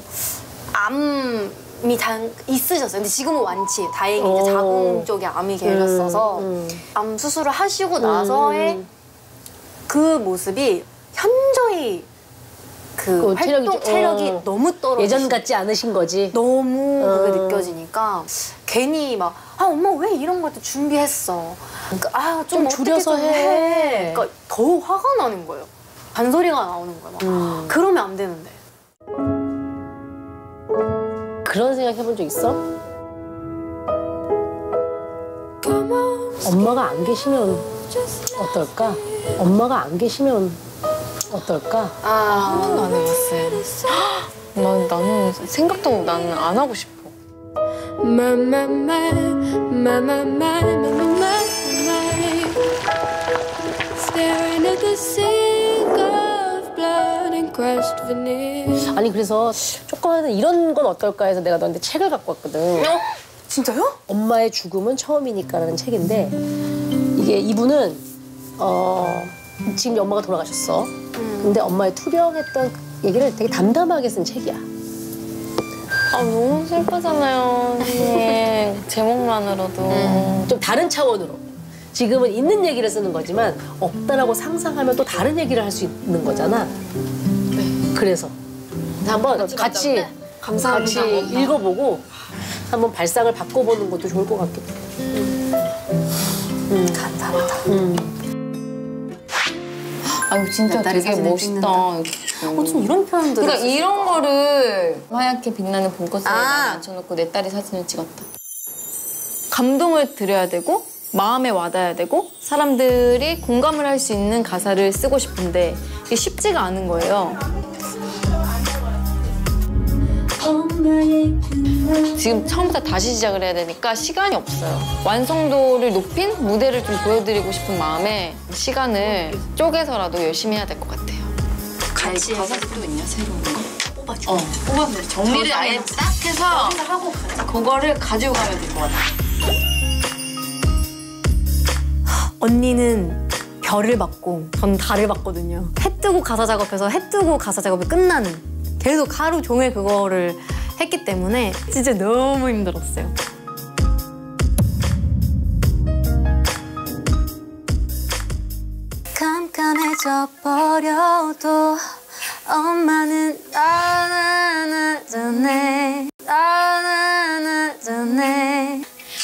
암이 단 있으셨어요. 근데 지금은 완치. 다행히 이제 오. 자궁 쪽에 암이 계셨어서 음, 음. 암 수술을 하시고 나서의 음. 그 모습이 현저히 그 그 활동 체력이- 체력이 어. 너무 떨어져. 예전 같지 않으신 거지? 너무 그게 어. 느껴지니까 괜히 막 아 엄마 왜 이런 것도 준비했어. 그러니까 아좀 좀 줄여서 해. 그러니까 더 화가 나는 거예요. 잔소리가 나오는 거예요. 막. 음. 그러면 안 되는데. 그런 생각 해본 적 있어? 엄마가 안 계시면 어떨까? 엄마가 안 계시면 어떨까? 아, 한 번도 안 해봤어요. 난, 나는 생각도 나는 안 하고 싶어. My, my, my, my, my, my, my, my, my. Staring at the sink of blood and crushed veneer. 아니 그래서 조금만 이런 건 어떨까 해서 내가 너한테 책을 갖고 왔거든. 어? 진짜요? 엄마의 죽음은 처음이니까라는 책인데 이게 이분은 어 지금 엄마가 돌아가셨어. 근데 엄마의 투병했던 얘기를 되게 담담하게 쓴 책이야. 아 너무 슬프잖아요. 네. 제목만으로도. 음, 좀 다른 차원으로. 지금은 있는 얘기를 쓰는 거지만 없다라고 상상하면 또 다른 얘기를 할 수 있는 거잖아. 네. 그래서 한번 같이 같이, 감사합니다. 같이 읽어보고 한번 발상을 바꿔보는 것도 좋을 것 같겠다. 음. 감사합니다. 음. 아유 진짜 되게 멋있다. 어, 좀 이런 표현들. 그러니까 이런 거를 하얗게 빛나는 봄꽃에 아. 앉혀놓고 내 딸이 사진을 찍었다. 감동을 드려야 되고 마음에 와닿아야 되고 사람들이 공감을 할 수 있는 가사를 쓰고 싶은데 이게 쉽지가 않은 거예요. 지금 처음부터 다시 시작을 해야 되니까 시간이 없어요. 완성도를 높인 무대를 좀 보여드리고 싶은 마음에 시간을 쪼개서라도 열심히 해야 될 것 같아요. 같이 가사도 또 있냐 새로운 거? 뽑아줘. 어, 뽑아서 정리를 아예 딱 해서 하고 그거를 가지고 가면 될 것 같아. 언니는 별을 받고 전 달을 받거든요. 해 뜨고 가사 작업해서 해 뜨고 가사 작업이 끝나는 계속 하루 종일 그거를 했기 때문에 진짜 너무 힘들었어요. 깜깜해져 버려도 엄마는 나나나잖네 나나나잖네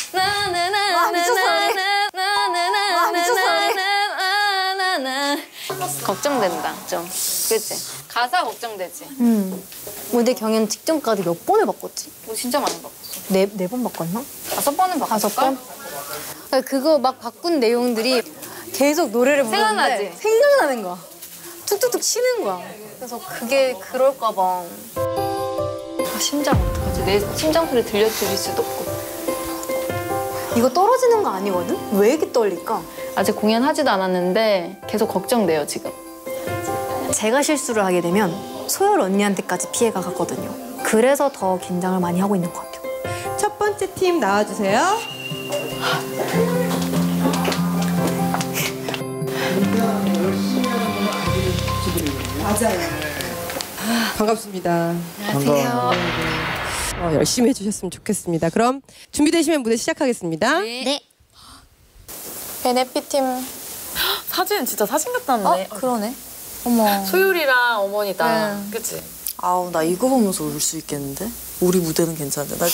걱정된다 좀. 그치? 가사 걱정되지? 음. 무대 경연 직전까지 몇 번을 바꿨지? 뭐 진짜 많이 바꿨어. 네, 네 번 바꿨나? 다섯 번은 바꿨을까? 다섯 번? 그거 막 바꾼 내용들이 계속 노래를 부르는데 생각나지? 생각나는 거야. 툭툭툭 치는 거야. 그래서 그게 그럴까 봐. 아, 심장 어떡하지? 내 심장 소리 들려드릴 수도 없고. 이거 떨어지는 거 아니거든? 왜 이렇게 떨릴까? 아직 공연하지도 않았는데 계속 걱정돼요, 지금. 제가 실수를 하게 되면 소율 언니한테까지 피해가 갔거든요. 그래서 더 긴장을 많이 하고 있는 것 같아요. 첫 번째 팀 나와주세요. 맞아요. 반갑습니다. 안녕하세요. 어, 열심히 해주셨으면 좋겠습니다. 그럼 준비되시면 무대 시작하겠습니다. 네. 베네핏 팀 사진 진짜 사진 같다 어? 그러네. 어머. 소율이랑 어머니다. 네. 그치? 아우 나 이거 보면서 울 수 있겠는데? 우리 무대는 괜찮은데 나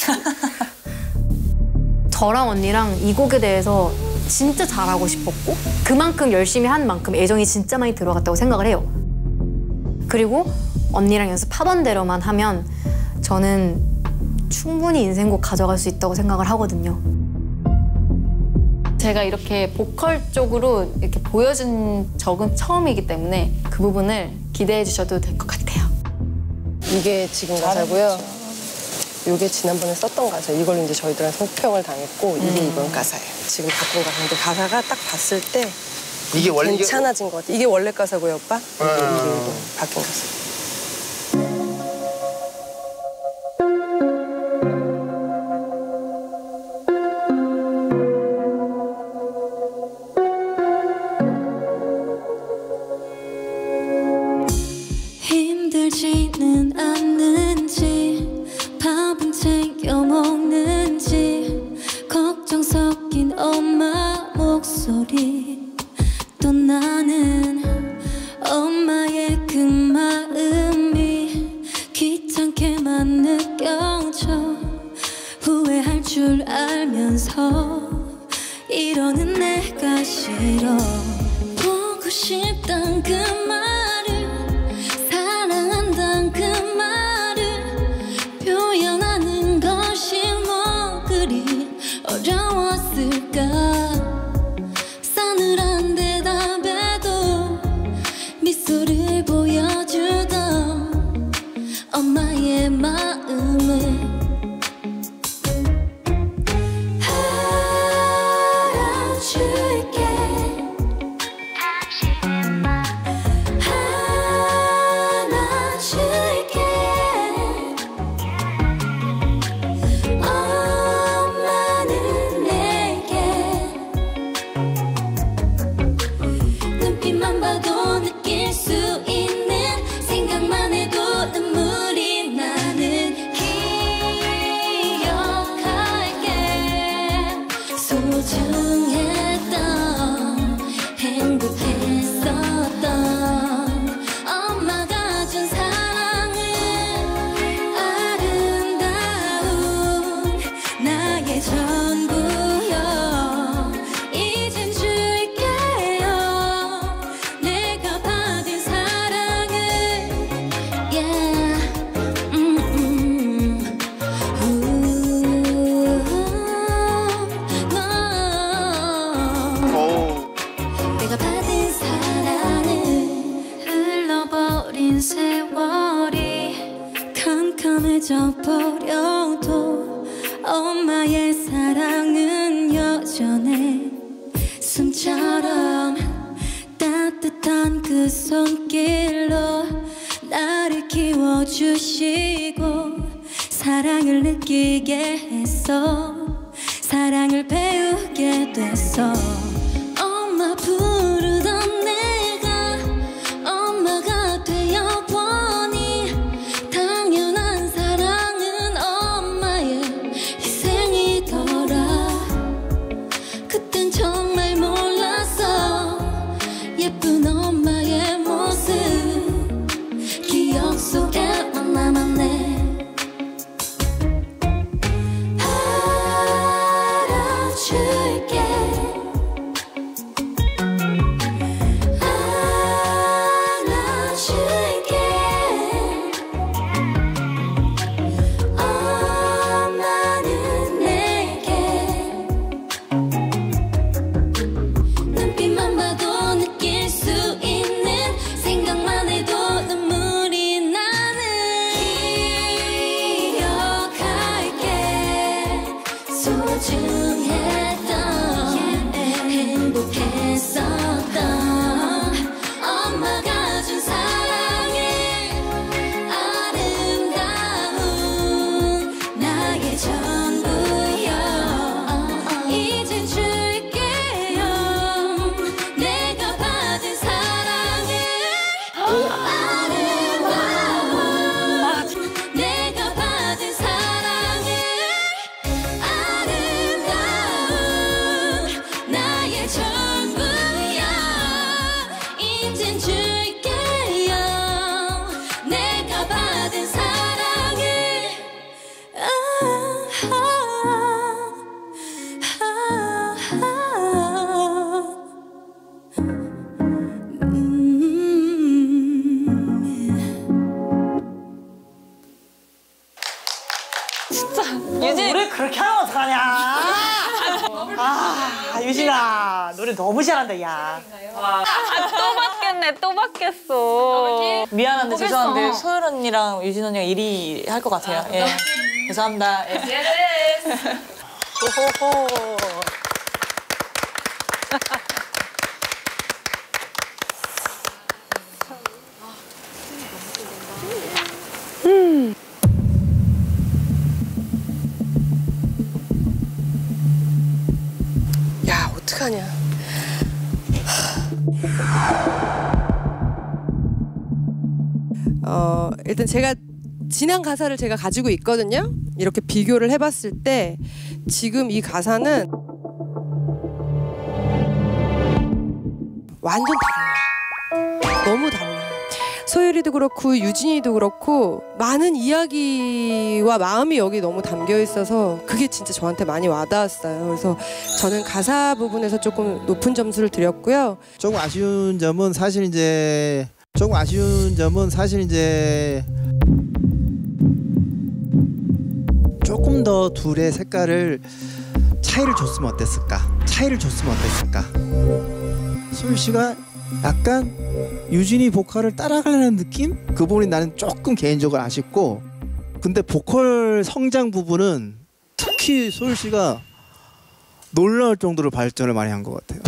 저랑 언니랑 이 곡에 대해서 진짜 잘하고 싶었고 그만큼 열심히 한 만큼 애정이 진짜 많이 들어갔다고 생각을 해요. 그리고 언니랑 연습하던 대로만 하면 저는 충분히 인생곡 가져갈 수 있다고 생각을 하거든요. 제가 이렇게 보컬 쪽으로 이렇게 보여준 적은 처음이기 때문에 그 부분을 기대해 주셔도 될 것 같아요. 이게 지금 가사고요. 이게 지난번에 썼던 가사예요. 이걸로 이제 저희들한테 혹평을 당했고 이게 음. 이번 가사예요. 지금 바꾼 가사인데 가사가 딱 봤을 때 이게 원래 괜찮아진 것 같아. 이게 원래 가사고요, 오빠. 이게, 음. 이게 바뀐 가사. 힘들지는 않는지 밥은 챙겨 먹는지 걱정 섞인 엄마 목소리 또 나는 엄마의 그 마음이 귀찮게만 느껴져 후회할 줄 알면서 이러는 내가 싫어 보고 싶단 그 말을 사랑한단 그 말을 표현하는 것이 뭐 그리 어려웠을까 싸늘한 대답에도 미소를 보여주던 엄마의 마음을 알아줄게 안아줄게 엄마는 내게 눈빛만 봐도 느낄 수 있는 생각만 해도 눈물이 나는 기억할게 소중했던 행복했었던 엄마가 준 사랑은 아름다운 나의 전부여 이젠 줄게요 내가 받은 사랑을 yeah. 음, 음. 우, 너. 내가 받은 사랑은 흘러버린 세월이 캄캄해져 버려도 엄마의 사랑은 여전해 숨처럼 따뜻한 그 손길로 나를 키워주시고 사랑을 느끼게 했어 사랑을 배우게 됐어 엄마 부르던 내가 엄마가 되어보니 당연한 사랑은 엄마의 희생이더라 그땐 정말 몰랐어 예쁜 엄마의 모습 기억 속에만 남았네 알아줄게 안아줄게 엄마는 내게 눈빛만 봐도 느낄 수 있는 생각만 해도 눈물이 나는 기억할게 소중해 유진아 노래 너무 잘한다 야. 아, 또 받겠네, 또 받겠어. 미안한데 보겠어. 죄송한데 소율 언니랑 유진 언니가 일 위 할 것 같아요. 예. 죄송합니다. 예. 호호호. 음. 야, 어떡하냐. 어, 일단 제가 지난 가사를 제가 가지고 있거든요. 이렇게 비교를 해봤을 때 지금 이 가사는 완전 달라요. 너무 달라요. 소율이도 그렇고 유진이도 그렇고 많은 이야기와 마음이 여기 너무 담겨 있어서 그게 진짜 저한테 많이 와닿았어요. 그래서 저는 가사 부분에서 조금 높은 점수를 드렸고요. 조금 아쉬운 점은 사실 이제 조금 아쉬운 점은 사실 이제 조금 더 둘의 색깔을 차이를 줬으면 어땠을까? 차이를 줬으면 어땠을까? 소율 씨가 약간 유진이 보컬을 따라가려는 느낌? 그 부분이 나는 조금 개인적으로 아쉽고, 근데 보컬 성장 부분은 특히 소율 씨가 놀라울 정도로 발전을 많이 한 것 같아요.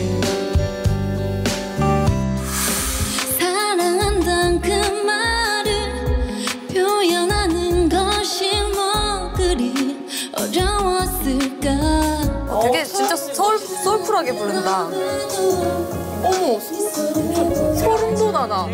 사랑한다는 그 말을 표현하는 것이 뭐 그리 어려웠을까. 어, 되게 진짜 소울, 소울풀하게 부른다. 어머, 소름 돋아나.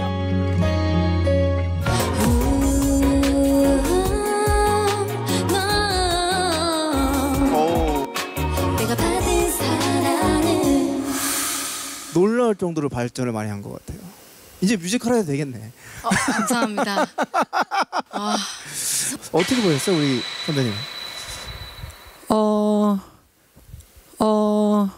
내가 받은 사랑은 놀라울 정도로 발전을 많이 한 것 같아요. 이제 뮤지컬 해도 되겠네. 어, 감사합니다. 와. 어떻게 보셨어요, 우리 선배님? 어, 어,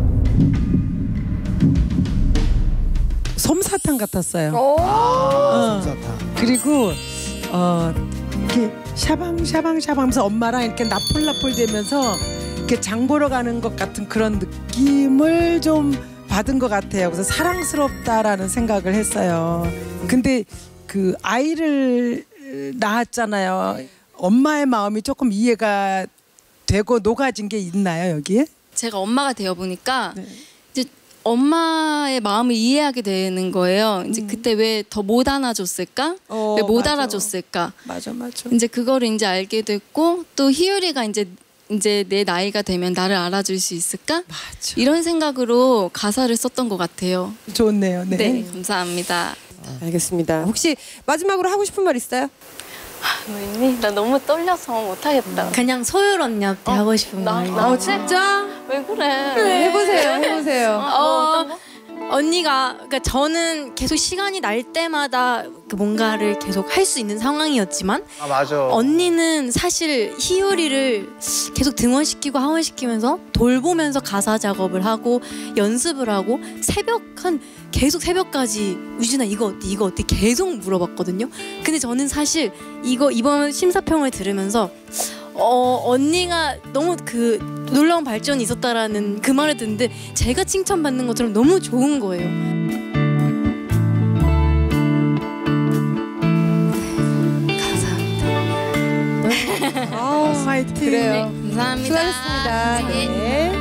솜사탕 같았어요. 어, 솜사탕. 그리고 어, 이렇게 샤방샤방샤방하면서 엄마랑 이렇게 나폴나폴 되면서 이렇게 장 보러 가는 것 같은 그런 느낌을 좀 받은 것 같아요. 그래서 사랑스럽다라는 생각을 했어요. 근데 그 아이를 낳았잖아요. 엄마의 마음이 조금 이해가 되고 녹아진 게 있나요, 여기에? 제가 엄마가 되어 보니까 이제 엄마의 마음을 이해하게 되는 거예요. 이제 그때 왜 더 못 안아줬을까? 어, 왜 못 맞아. 알아줬을까? 맞아, 맞아. 이제 그거를 이제 알게 됐고, 또 희율이가 이제 이제 내 나이가 되면 나를 알아줄 수 있을까? 맞아. 이런 생각으로 가사를 썼던 것 같아요. 좋네요. 네. 네, 감사합니다. 알겠습니다. 혹시 마지막으로 하고 싶은 말 있어요? 노인이 나 너무 떨려서 못하겠다. 그냥 소율 언니한테 하고 싶은 말. 어, 진짜? 왜 그래? 네, 해보세요, 해보세요. 어, 언니가, 그러니까 저는 계속 시간이 날 때마다 그 뭔가를 계속 할 수 있는 상황이었지만, 아 맞아. 언니는 사실 희율이를 계속 등원시키고 하원시키면서 돌보면서 가사 작업을 하고 연습을 하고 새벽 한 계속 새벽까지 유진아 이거 어때 이거 어때 계속 물어봤거든요. 근데 저는 사실 이거 이번 심사평을 들으면서 어, 언니가 너무 그 놀라운 발전이 있었다라는 그 말을 듣는데 제가 칭찬받는 것처럼 너무 좋은 거예요. 아, 화이팅. 그래요. 네, 감사합니다. 수고하셨습니다. 네.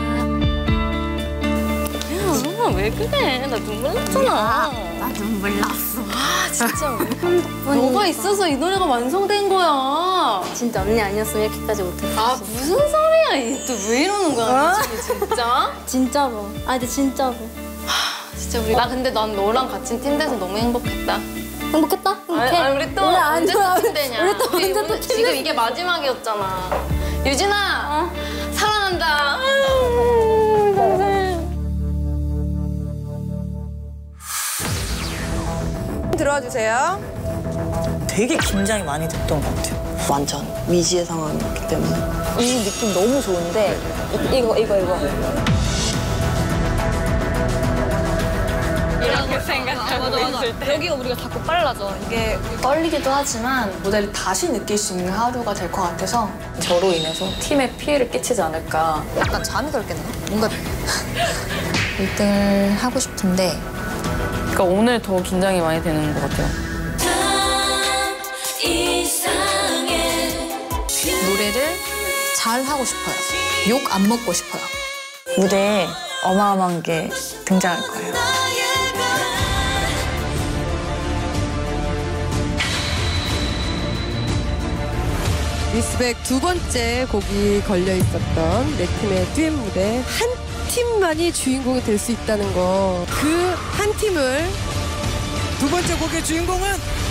야, 왜 그래? 나 눈물 났잖아. 나 눈물 났어. 아, 진짜. 너가 있어서 이 노래가 완성된 거야. 진짜 언니 아니었으면 이렇게까지 못했어. 아, 무슨 소리야? 또 왜 이러는 거야? 진짜? 진짜로. 아, 근데 진짜로. 진짜 우리 나 근데 난 너랑 같이 팀 돼서 너무 행복했다. 행복했다? 행복해. 아니, 아니 우리 또 우리 안 언제 좋아. 또 팀 되냐? 우리 또 언제 또 오늘 팀 지금 됐어. 이게 마지막이었잖아. 유진아, 어? 사랑한다. 들어와 주세요. 되게 긴장이 많이 됐던 것 같아요. 완전 미지의 상황이었기 때문에. 이 느낌 너무 좋은데 이, 이거 이거 이거. 이렇게 생각하고 있을 때 여기가 우리가 자꾸 빨라져. 이게 떨리기도 하지만 무대를 다시 느낄 수 있는 하루가 될 것 같아서 저로 인해서 팀에 피해를 끼치지 않을까. 약간 잠이 들겠나? 뭔가 일 등을 하고 싶은데 그러니까 오늘 더 긴장이 많이 되는 것 같아요. 노래를 잘 하고 싶어요. 욕 안 먹고 싶어요. 무대에 어마어마한 게 등장할 거예요. 미스백 두 번째 곡이 걸려 있었던 네 팀의 듀엣 무대. 한 팀만이 주인공이 될 수 있다는 거. 그 한 팀을 두 번째 곡의 주인공은